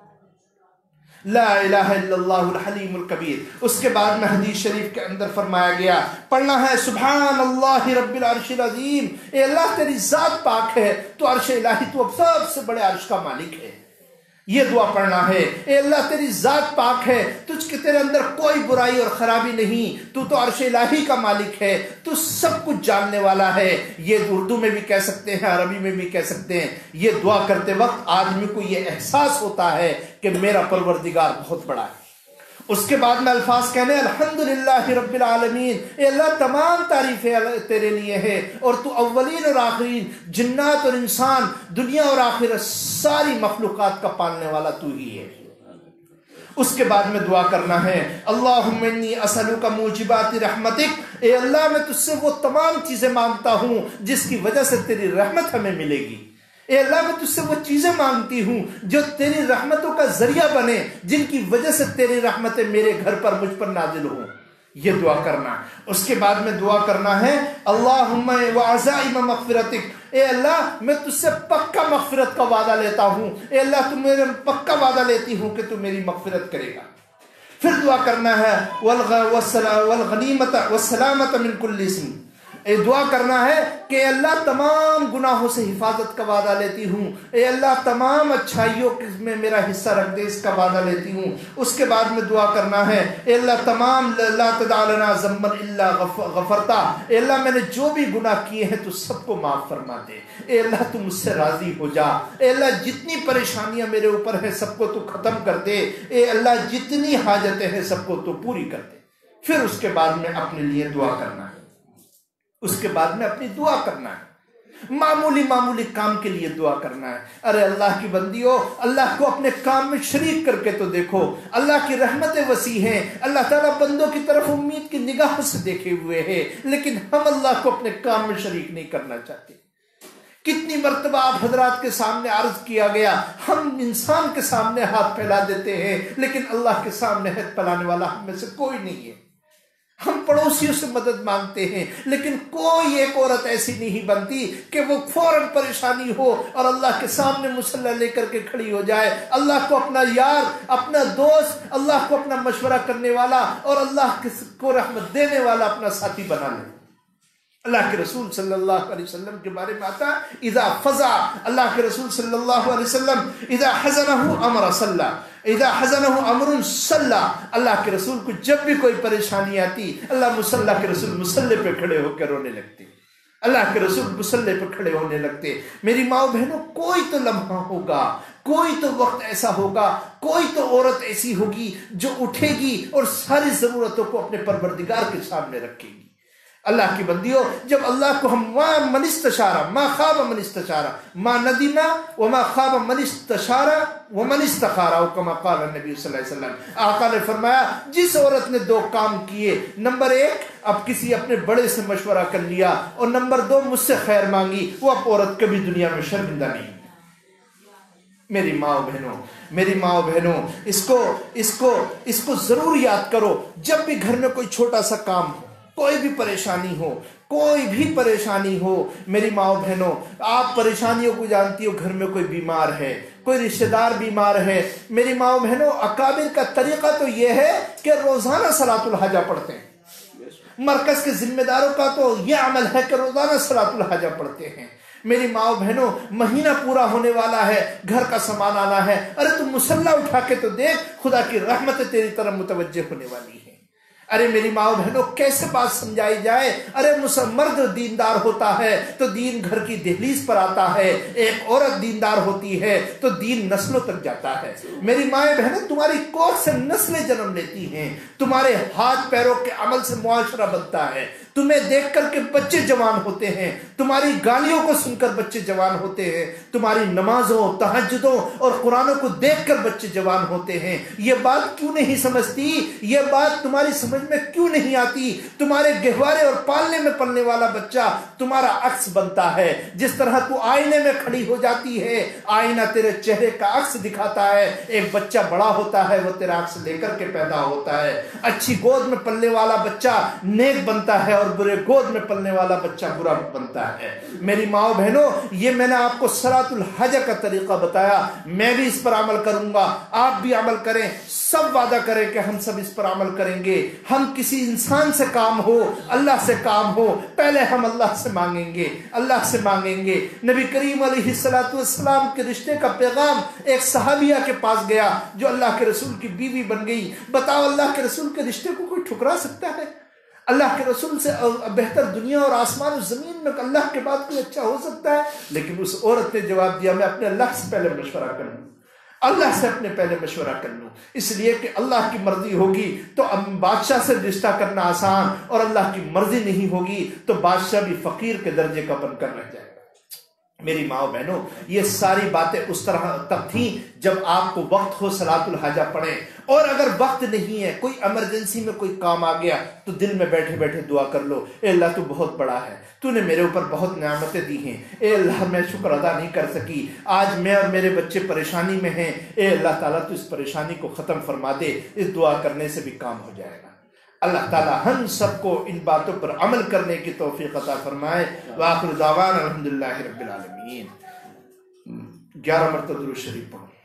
لا الہ الا اللہ الحلیم الکبیر۔ اس کے بعد میں حدیث شریف کے اندر فرمایا گیا پڑھنا ہے سبحان اللہ رب العرش العظیم، اے اللہ تیری ذات پاک ہے، تو عرش الہی تو اب سب سے بڑے عرش کا مالک ہے۔ یہ دعا پڑھنا ہے اے اللہ تیری ذات پاک ہے، تجھ کے تیرے اندر کوئی برائی اور خرابی نہیں، تو تو عرش الہی کا مالک ہے، تو سب کچھ جاننے والا ہے۔ یہ اردو میں بھی کہہ سکتے ہیں، عربی میں بھی کہہ سکتے ہیں۔ یہ دعا کرتے وقت آدمی کو یہ احساس ہوتا ہے کہ میرا پروردگار بہت بڑا ہے۔ اس کے بعد میں الفاظ کہنے الحمدللہ رب العالمین، اے اللہ تمام تعریفیں تیرے لیے ہے، اور تو اولین اور آخرین، جنات اور انسان، دنیا اور آخرت، ساری مخلوقات کا پالنے والا تو ہی ہے۔ اس کے بعد میں دعا کرنا ہے اللہم انی اسألک موجبات رحمتک، اے اللہ میں تجھ سے وہ تمام چیزیں مانگتا ہوں جس کی وجہ سے تیری رحمت ہمیں ملے گی۔ اے اللہ میں تجھ سے وہ چیزیں مانگتی ہوں جو تیری رحمتوں کا ذریعہ بنے، جن کی وجہ سے تیری رحمتیں میرے گھر پر مجھ پر نازل ہوں۔ یہ دعا کرنا۔ اس کے بعد میں دعا کرنا ہے اللہم وعزائم مغفرتک، اے اللہ میں تجھ سے پکا مغفرت کا وعدہ لیتا ہوں، اے اللہ تم میرے پکا وعدہ لیتی ہوں کہ تم میری مغفرت کرے گا۔ پھر دعا کرنا ہے والغنیمت والسلامت من کل اسم، اے دعا کرنا ہے کہ اے اللہ تمام گناہوں سے حفاظت کا وعدہ لیتی ہوں، اے اللہ تمام اچھائیوں میں میرا حصہ رکھ دے اس کا وعدہ لیتی ہوں۔ اس کے بعد میں دعا کرنا ہے اے اللہ تمام لا تدع لنا ذنبا الا غفرتا، اے اللہ میں نے جو بھی گناہ کیے ہیں تو سب کو معاف فرما دے، اے اللہ تو مجھ سے راضی ہو جا، اے اللہ جتنی پریشانیاں میرے اوپر ہیں سب کو تو ختم کر دے، اے اللہ جتنی حاجتیں ہیں سب کو تو پوری کر دے۔ پھر اس کے بعد میں اپنے لیے دعا کرنا ہے، اس کے بعد میں اپنی دعا کرنا ہے، معمولی معمولی کام کے لیے دعا کرنا ہے۔ ارے اللہ کی بندیوں، اللہ کو اپنے کام میں شریک کر کے تو دیکھو، اللہ کی رحمتیں وسیع ہیں، اللہ تعالیٰ بندوں کی طرف امید کی نگاہ سے دیکھے ہوئے ہیں، لیکن ہم اللہ کو اپنے کام میں شریک نہیں کرنا چاہتے۔ کتنی مرتبہ آپ حضرات کے سامنے عرض کیا گیا، ہم انسان کے سامنے ہاتھ پھیلا دیتے ہیں لیکن اللہ کے سامنے ہاتھ پھیلانے والا ہم میں سے کوئی نہیں ہے۔ ہم پڑوسیوں سے مدد مانگتے ہیں لیکن کوئی ایک عورت ایسی نہیں بنتی کہ وہ فوراً پریشانی ہو اور اللہ کے سامنے مصلی لے کر کے کھڑی ہو جائے، اللہ کو اپنا یار، اپنا دوست، اللہ کو اپنا مشورہ کرنے والا اور اللہ کو رحمت دینے والا اپنا ساتھی بنا لے۔ اللہ کے رسول صلی اللہ علیہ وسلم کے بارے میں آتا ہے اذا فزع، اللہ کے رسول صلی اللہ علیہ وسلم اذا حزنہ امر صلی، اذا حزنہ امر صلی، اللہ کے رسول کو جب بھی کوئی پریشانی آتی اللہ مصلی کے رسول مصلی پہ کھڑے ہو کر رونے لگتے، اللہ کے رسول مصلی پہ کھڑے ہونے لگتے۔ میری ماں بہنوں، کوئی تو لمحہ ہوگا، کوئی تو وقت ایسا ہوگا، کوئی تو عورت ایسی ہوگی جو اٹھے گی اور ساری ضرورتوں کو اپنے پروردگار کے سامنے رکھے گی۔ اللہ کی بندیوں، جب اللہ کو ہم ما من استشارہ ما خواب من استشارہ ما ندیمہ وما خواب من استشارہ ومن استخارہ، کما قال النبی صلی اللہ علیہ وسلم، آقا نے فرمایا جس عورت نے دو کام کیے، نمبر ایک اب کسی اپنے بڑے سے مشورہ کر لیا اور نمبر دو مجھ سے خیر مانگی، وہ اب عورت کبھی دنیا میں شرمندہ نہیں۔ میری ماں بہنوں، میری ماں بہنوں، اس کو اس کو اس کو ضرور یاد کرو، جب بھی گھر میں کوئی چھوٹا سا کام ہو، کوئی بھی پریشانی ہو، کوئی بھی پریشانی ہو، میری ماں بہنوں آپ پریشانیوں کو جانتی ہو، گھر میں کوئی بیمار ہے، کوئی رشتہ دار بیمار ہے، میری ماں بہنوں اکابر کا طریقہ تو یہ ہے کہ روزانہ صلاۃ الحاجہ پڑھتے ہیں۔ مرکز کے ذمہ داروں کا تو یہ عمل ہے کہ روزانہ صلاۃ الحاجہ پڑھتے ہیں۔ میری ماں بہنوں مہینہ پورا ہونے والا ہے، گھر کا سامان آنا ہے، ارے تم مصلی اٹھا کے تو دیکھ، خدا کی رحمت تیری طرف متوجہ ہونے والی ہے۔ ارے میری ماں بہنوں کیسے بات سمجھائی جائے، ارے مرد دیندار ہوتا ہے تو دین گھر کی دہلیز پر آتا ہے، ایک عورت دیندار ہوتی ہے تو دین نسلوں تک جاتا ہے۔ میری ماں بہنوں تمہاری کوکھ سے نسلیں جنم لیتی ہیں، تمہارے ہاتھ پیروں کے عمل سے معاشرہ بنتا ہے، تمہیں دیکھ کر کے بچے جوان ہوتے ہیں، تمہاری گالیوں کو سن کر بچے جوان ہوتے ہیں، تمہاری نمازوں، تہجدوں اور قرآنوں کو دیکھ کر بچے جوان ہوتے ہیں۔ یہ بات کیوں نہیں سمجھتی، یہ بات تمہاری سمجھ میں کیوں نہیں آتی؟ تمہارے گہوارے اور پالنے میں پلنے والا بچہ تمہارا عکس بنتا ہے، جس طرح تو آئینے میں کھڑی ہو جاتی ہے، آئینہ تیرے چہرے کا عکس دکھاتا ہے، ایک بچہ بڑا ہوتا ہے وہ تیرا عکس لے کر کے پیدا ہوتا ہے۔ اچھی گود میں پلنے والا بچہ نیک بنتا ہے اور برے گود میں پلنے والا بچہ برا بنتا ہے۔ میری ماں بہنوں یہ میں نے آپ کو صلاۃ الحاجہ کا طریقہ بتایا، میں بھی اس پر عمل کروں گا، آپ بھی عمل کریں، سب وعدہ کریں کہ ہم سب اس پر عمل کریں گے۔ ہم کسی انسان سے کام ہو، اللہ سے کام ہو، پہلے ہم اللہ سے مانگیں گے، اللہ سے مانگیں گے۔ نبی کریم علیہ الصلوۃ والسلام کے رشتے کا پیغام ایک صحابیہ کے پاس گیا جو اللہ کے رسول کی بیوی بن گئی۔ بتاؤ اللہ کے رسول کے رشتے کو کوئی ٹھکرا سکتا ہے؟ اللہ کے رسول سے بہتر دنیا اور آسمان و زمین میں اللہ کے بعد کوئی اچھا ہو سکتا ہے؟ لیکن اس عورت نے جواب دیا میں اپنے اللہ سے پہلے مشورہ کر لوں، اللہ سے اپنے پہلے مشورہ کر لوں، اس لیے کہ اللہ کی مرضی ہوگی تو بادشاہ سے رشتہ کرنا آسان، اور اللہ کی مرضی نہیں ہوگی تو بادشاہ بھی فقیر کے درجے کا بن کر رہ جائے گا۔ میری ماں بہنوں یہ ساری باتیں اس طرح تب تھیں جب آپ کو وقت ہو صلاۃ الحاجہ پڑھیں، اور اگر وقت نہیں ہے، کوئی ایمرجنسی میں کوئی کام آ گیا تو دل میں بیٹھے بیٹھے دعا کر لو، اے اللہ تو بہت بڑا ہے، تو نے میرے اوپر بہت نعمتیں دی ہیں، اے اللہ میں شکر ادا نہیں کر سکی، آج میں اور میرے بچے پریشانی میں ہیں، اے اللہ تعالیٰ تو اس پریشانی کو ختم فرما دے۔ اس دعا کرنے سے بھی کام ہو جائے گا۔ اللہ تعالیٰ ہم سب کو ان باتوں پر عمل کرنے کی توفیق عطا فرمائے۔ وآخر دعوانا الحمدللہ رب العالمین۔ گیارہ مرتبہ درود شریف پڑھو۔